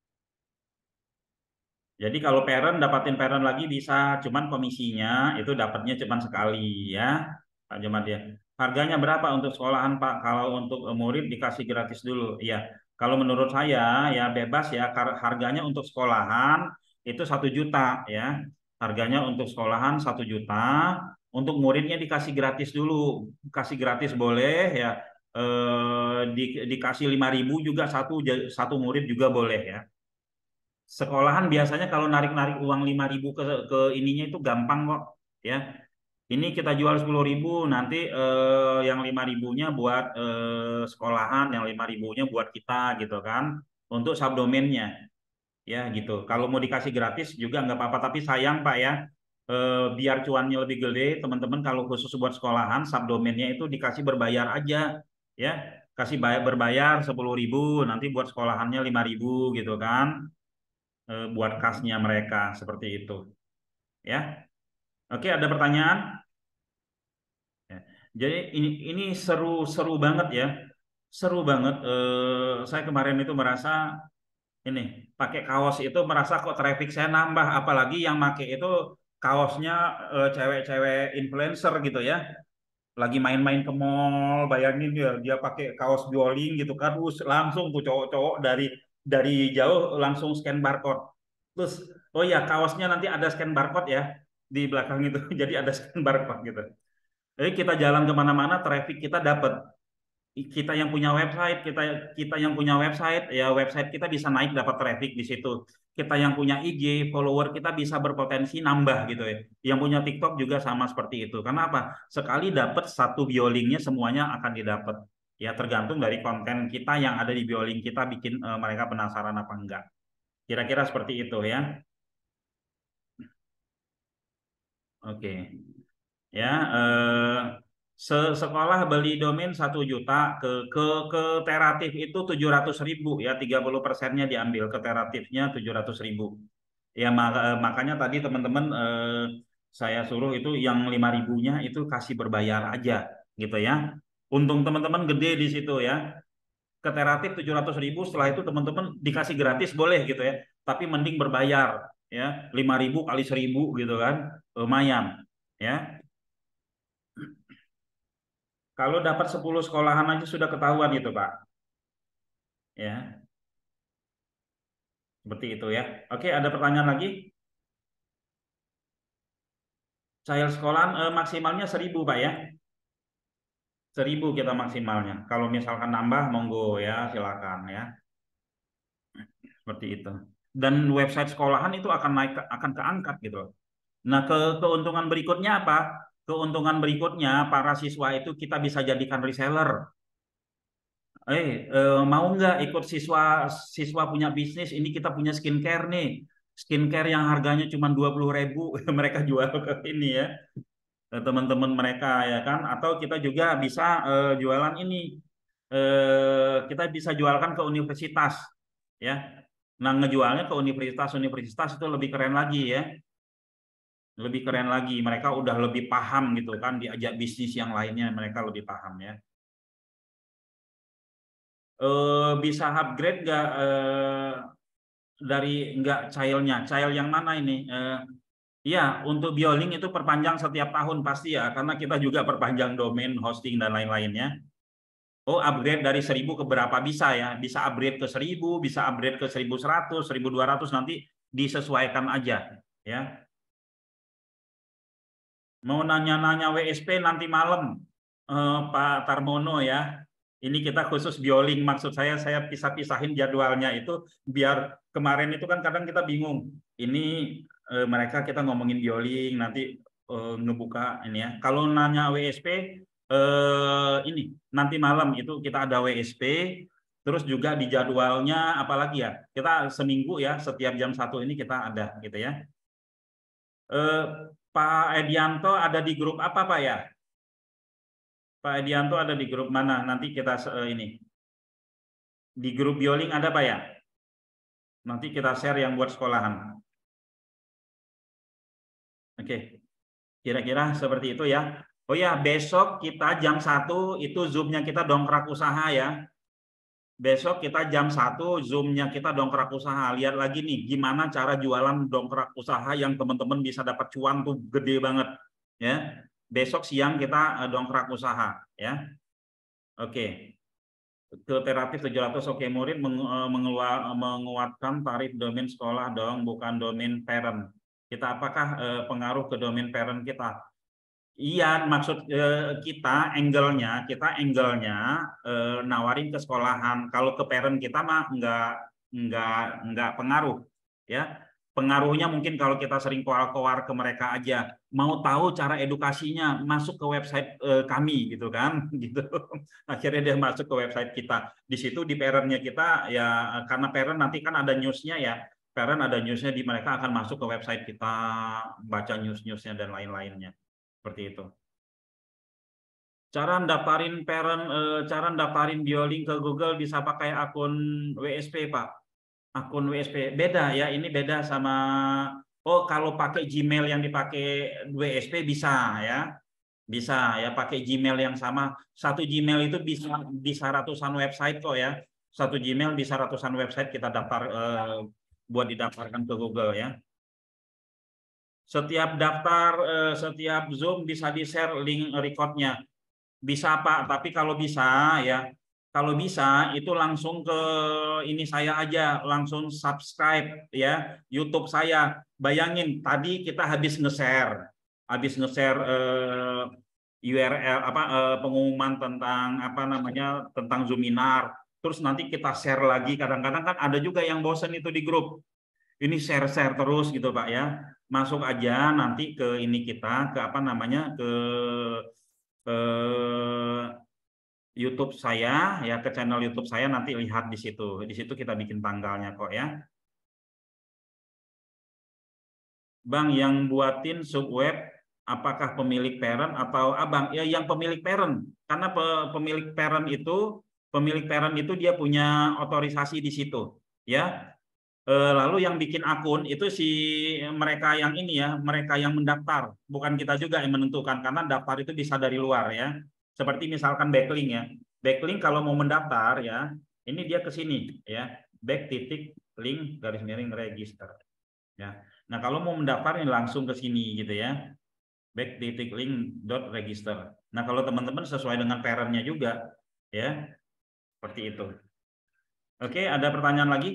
Jadi kalau parent dapatin parent lagi bisa, cuman komisinya itu dapatnya cuman sekali ya, Pak Jumat ya. Harganya berapa untuk sekolahan Pak? Kalau untuk eh, murid dikasih gratis dulu, ya. Kalau menurut saya ya bebas ya, kar- harganya untuk sekolahan itu satu juta ya. Harganya untuk sekolahan satu juta, untuk muridnya dikasih gratis dulu, kasih gratis boleh ya. Eh, di, dikasih lima ribu juga satu satu murid juga boleh ya. Sekolahan biasanya kalau narik-narik uang lima ribu ke ke ininya itu gampang kok ya. Ini kita jual sepuluh ribu, nanti eh, yang lima ribunya buat eh, sekolahan, yang lima ribunya buat kita gitu kan. Untuk subdomainnya ya gitu. Kalau mau dikasih gratis juga nggak apa-apa, tapi sayang Pak ya. Eh, biar cuannya lebih gede, teman-teman kalau khusus buat sekolahan, subdomainnya itu dikasih berbayar aja ya. Kasih bayar berbayar sepuluh ribu, nanti buat sekolahannya lima ribu gitu kan, eh, buat kasnya mereka seperti itu ya. Oke, ada pertanyaan? Ya. Jadi ini ini seru-seru banget ya. Seru banget. Eh, saya kemarin itu merasa ini pakai kaos itu merasa kok traffic saya nambah, apalagi yang pakai itu kaosnya eh, cewek-cewek influencer gitu ya. Lagi main-main ke mall, bayangin dia dia pakai kaos bioling gitu kan, terus langsung tuh cowok-cowok dari dari jauh langsung scan barcode. Terus oh ya kaosnya nanti ada scan barcode ya di belakang itu, jadi ada scan barcode gitu. Jadi kita jalan kemana-mana, traffic kita dapat. kita yang punya website, kita kita yang punya website, ya website kita bisa naik dapat traffic di situ. Kita yang punya I G, follower kita bisa berpotensi nambah gitu ya. Yang punya TikTok juga sama seperti itu. Karena apa? Sekali dapat satu biolinknya semuanya akan didapat. Ya tergantung dari konten kita yang ada di biolink kita bikin uh, mereka penasaran apa enggak. Kira-kira seperti itu ya. Oke. Ya, eh, sekolah beli domain satu juta ke ke ke Teratif itu tujuh ratus ribu ya, tiga puluh persennya diambil ke Teratifnya tujuh ratus ribu. Ya maka, makanya tadi teman-teman eh, saya suruh itu yang lima ribunya itu kasih berbayar aja gitu ya. Untung teman-teman gede di situ ya. Ke Teratif tujuh ratus ribu, setelah itu teman-teman dikasih gratis boleh gitu ya. Tapi mending berbayar ya, lima ribu kali seribu gitu kan. Lumayan ya. Kalau dapat sepuluh sekolahan aja sudah ketahuan gitu, Pak. Ya, seperti itu ya. Oke, ada pertanyaan lagi? Child sekolahan eh, maksimalnya seribu, Pak ya. Seribu kita maksimalnya. Kalau misalkan nambah, monggo ya, silakan ya. Seperti itu. Dan website sekolahan itu akan naik, akan keangkat gitu loh. Nah, ke keuntungan berikutnya apa? Keuntungan berikutnya para siswa itu kita bisa jadikan reseller. Eh, eh, mau nggak ikut siswa siswa punya bisnis? Ini kita punya skincare nih, skincare yang harganya cuma dua puluh ribu, mereka jual ke ini ya, ke teman-teman mereka ya kan? Atau kita juga bisa eh, jualan ini, eh, kita bisa jualkan ke universitas, ya. Nah, ngejualnya ke universitas-universitas itu lebih keren lagi ya, lebih keren lagi. Mereka udah lebih paham gitu kan, diajak bisnis yang lainnya mereka lebih paham ya. Eh, bisa upgrade nggak? Eh, dari nggak childnya, child yang mana ini? Eh, ya, untuk Biolink itu perpanjang setiap tahun pasti ya, karena kita juga perpanjang domain, hosting dan lain-lainnya. Oh, upgrade dari seribu ke berapa bisa ya? Bisa upgrade ke seribu, bisa upgrade ke seribu seratus, seribu dua ratus nanti disesuaikan aja ya. Mau nanya-nanya W S P nanti malam, eh, Pak Tarmono ya. Ini kita khusus Biolink, maksud saya saya pisah-pisahin jadwalnya itu biar kemarin itu kan kadang kita bingung. Ini eh, mereka kita ngomongin Biolink nanti eh, ngebuka ini ya. Kalau nanya W S P eh, ini nanti malam itu kita ada W S P, terus juga di jadwalnya apalagi ya. Kita seminggu ya setiap jam satu ini kita ada gitu ya. Eh, Pak Edianto ada di grup apa Pak ya? Pak Edianto ada di grup mana? Nanti kita eh, ini di grup Biolink ada Pak ya? Nanti kita share yang buat sekolahan. Oke, kira-kira seperti itu ya. Oh ya, besok kita jam satu itu Zoom-nya kita dongkrak usaha ya. Besok kita jam satu Zoom-nya kita dongkrak usaha. Lihat lagi nih gimana cara jualan dongkrak usaha yang teman-teman bisa dapat cuan tuh gede banget ya. Besok siang kita eh, dongkrak usaha ya. Oke. Ke Teratif tujuh ratus. Oke, murid eh, menguatkan tarif domain sekolah dong, bukan domain parent. Kita apakah eh, pengaruh ke domain parent kita? Iya, maksud eh, kita angle-nya, kita angle-nya eh, nawarin ke sekolahan. Kalau ke parent kita mah nggak nggak nggak pengaruh, ya. Pengaruhnya mungkin kalau kita sering koar-koar ke mereka aja, mau tahu cara edukasinya, masuk ke website eh, kami gitu kan, gitu. Akhirnya dia masuk ke website kita. Di situ di parent-nya kita ya, karena parent nanti kan ada news-nya ya. Parent ada news-nya di mereka akan masuk ke website kita, baca news-newsnya dan lain-lainnya. Seperti itu. Cara daftarin parent, eh, cara daftarin Biolink ke Google bisa pakai akun W S P, Pak. Akun W S P beda ya, ini beda sama. Oh, kalau pakai Gmail yang dipakai W S P bisa ya, bisa ya pakai Gmail yang sama. Satu Gmail itu bisa bisa ratusan website kok ya. Satu Gmail bisa ratusan website kita daftar eh, buat didaftarkan ke Google ya. Setiap daftar, eh, setiap Zoom bisa di-share link recordnya. Bisa Pak, tapi kalau bisa ya, kalau bisa itu langsung ke ini saya aja, langsung subscribe ya YouTube saya. Bayangin tadi kita habis nge-share, habis nge-share eh, U R L apa uh, pengumuman tentang apa namanya tentang Zoominar, terus nanti kita share lagi. Kadang-kadang kan ada juga yang bosen itu di grup. Ini share-share terus gitu Pak ya. Masuk aja nanti ke ini kita ke apa namanya ke ke YouTube saya ya, ke channel YouTube saya, nanti lihat di situ. Di situ kita bikin tanggalnya kok ya. Bang, yang buatin subweb apakah pemilik parent atau abang? Ya, yang pemilik parent. Karena pe pemilik parent itu pemilik parent itu dia punya otorisasi di situ, ya. Lalu yang bikin akun itu si mereka yang ini ya, mereka yang mendaftar, bukan kita juga yang menentukan, karena daftar itu bisa dari luar ya. Seperti misalkan backlink ya, backlink kalau mau mendaftar ya, ini dia ke sini ya, back titik link garis miring register ya. Nah kalau mau mendaftar ini langsung ke sini gitu ya, back titik link dot register. Nah kalau teman-teman sesuai dengan parentnya juga ya, seperti itu. Oke, ada pertanyaan lagi?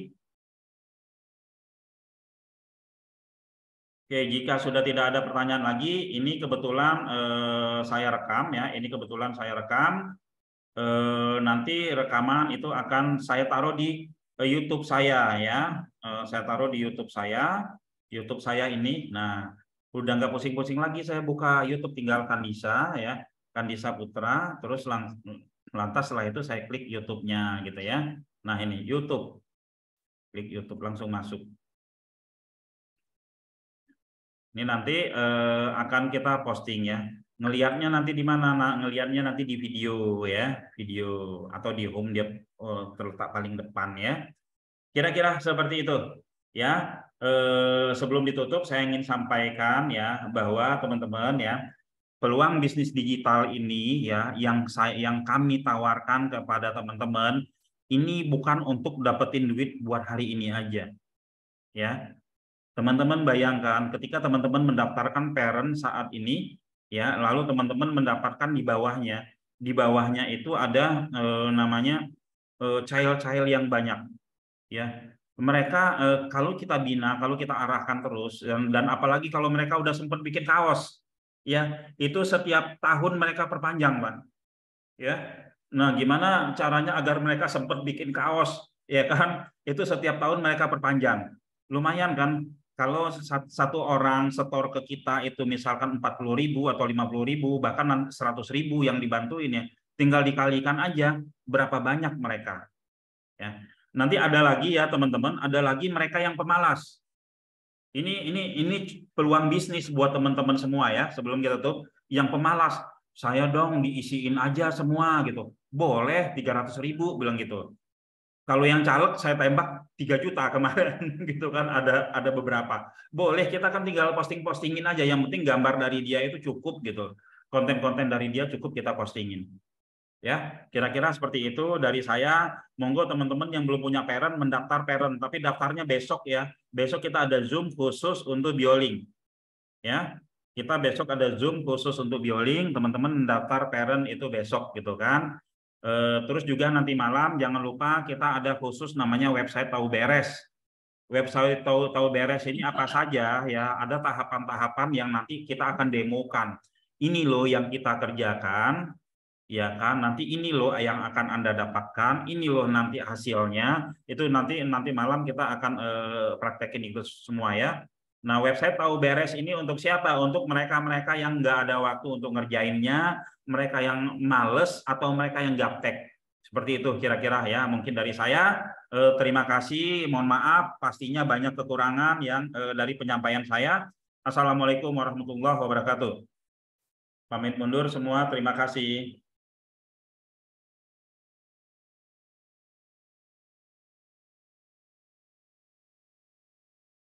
Oke, jika sudah tidak ada pertanyaan lagi, ini kebetulan eh, saya rekam ya. Ini kebetulan saya rekam. Eh, nanti rekaman itu akan saya taruh di eh, YouTube saya ya. Eh, saya taruh di YouTube saya. YouTube saya ini. Nah, udah nggak pusing-pusing lagi saya buka YouTube, tinggal Kandisa ya. Kandisa Putra. Terus lang lantas setelah itu saya klik YouTube-nya gitu ya. Nah ini YouTube. Klik YouTube langsung masuk. Ini nanti eh, akan kita posting ya. Ngelihatnya nanti di mana? Nah, ngelihatnya nanti di video ya, video atau di home dia oh, terletak paling depan ya. Kira-kira seperti itu ya. Eh, sebelum ditutup saya ingin sampaikan ya bahwa teman-teman ya, peluang bisnis digital ini ya yang saya yang kami tawarkan kepada teman-teman ini bukan untuk dapetin duit buat hari ini aja ya. Teman-teman bayangkan ketika teman-teman mendaftarkan parent saat ini, ya, lalu teman-teman mendapatkan di bawahnya, di bawahnya itu ada eh, namanya child-child eh, yang banyak, ya. Mereka eh, kalau kita bina, kalau kita arahkan terus, dan, dan apalagi kalau mereka udah sempat bikin kaos, ya, itu setiap tahun mereka perpanjang, Pak, ya. Nah, gimana caranya agar mereka sempat bikin kaos, ya kan? Itu setiap tahun mereka perpanjang. Lumayan kan? Kalau satu orang setor ke kita itu misalkan empat puluh ribu atau lima puluh ribu, bahkan seratus ribu yang dibantuin ya, tinggal dikalikan aja berapa banyak mereka. Ya. Nanti ada lagi ya teman-teman, ada lagi mereka yang pemalas. Ini ini ini peluang bisnis buat teman-teman semua ya. Sebelum kita tutup, yang pemalas, saya dong diisiin aja semua gitu. Boleh tiga ratus ribu bilang gitu. Kalau yang caleg saya tembak tiga juta kemarin gitu kan, ada ada beberapa. Boleh, kita kan tinggal posting-postingin aja, yang penting gambar dari dia itu cukup gitu. Konten-konten dari dia cukup kita postingin. Ya, kira-kira seperti itu dari saya. Monggo teman-teman yang belum punya parent mendaftar parent, tapi daftarnya besok ya. Besok kita ada Zoom khusus untuk Bioling. Ya. Kita besok ada Zoom khusus untuk Bioling, teman-teman mendaftar parent itu besok gitu kan. Terus juga nanti malam jangan lupa kita ada khusus namanya website Tahu Beres. Website Tahu Tahu Beres ini apa saja ya, ada tahapan-tahapan yang nanti kita akan demokan. Ini loh yang kita kerjakan, ya kan? Nanti ini loh yang akan Anda dapatkan, ini loh nanti hasilnya. Itu nanti nanti malam kita akan eh, praktekin itu semua ya. Nah, website Tahu Beres ini untuk siapa? Untuk mereka-mereka yang nggak ada waktu untuk ngerjainnya, mereka yang males, atau mereka yang gaptek. Seperti itu kira-kira ya. Mungkin dari saya, eh, terima kasih. Mohon maaf, pastinya banyak kekurangan yang eh, dari penyampaian saya. Assalamualaikum warahmatullahi wabarakatuh. Pamit mundur semua, terima kasih.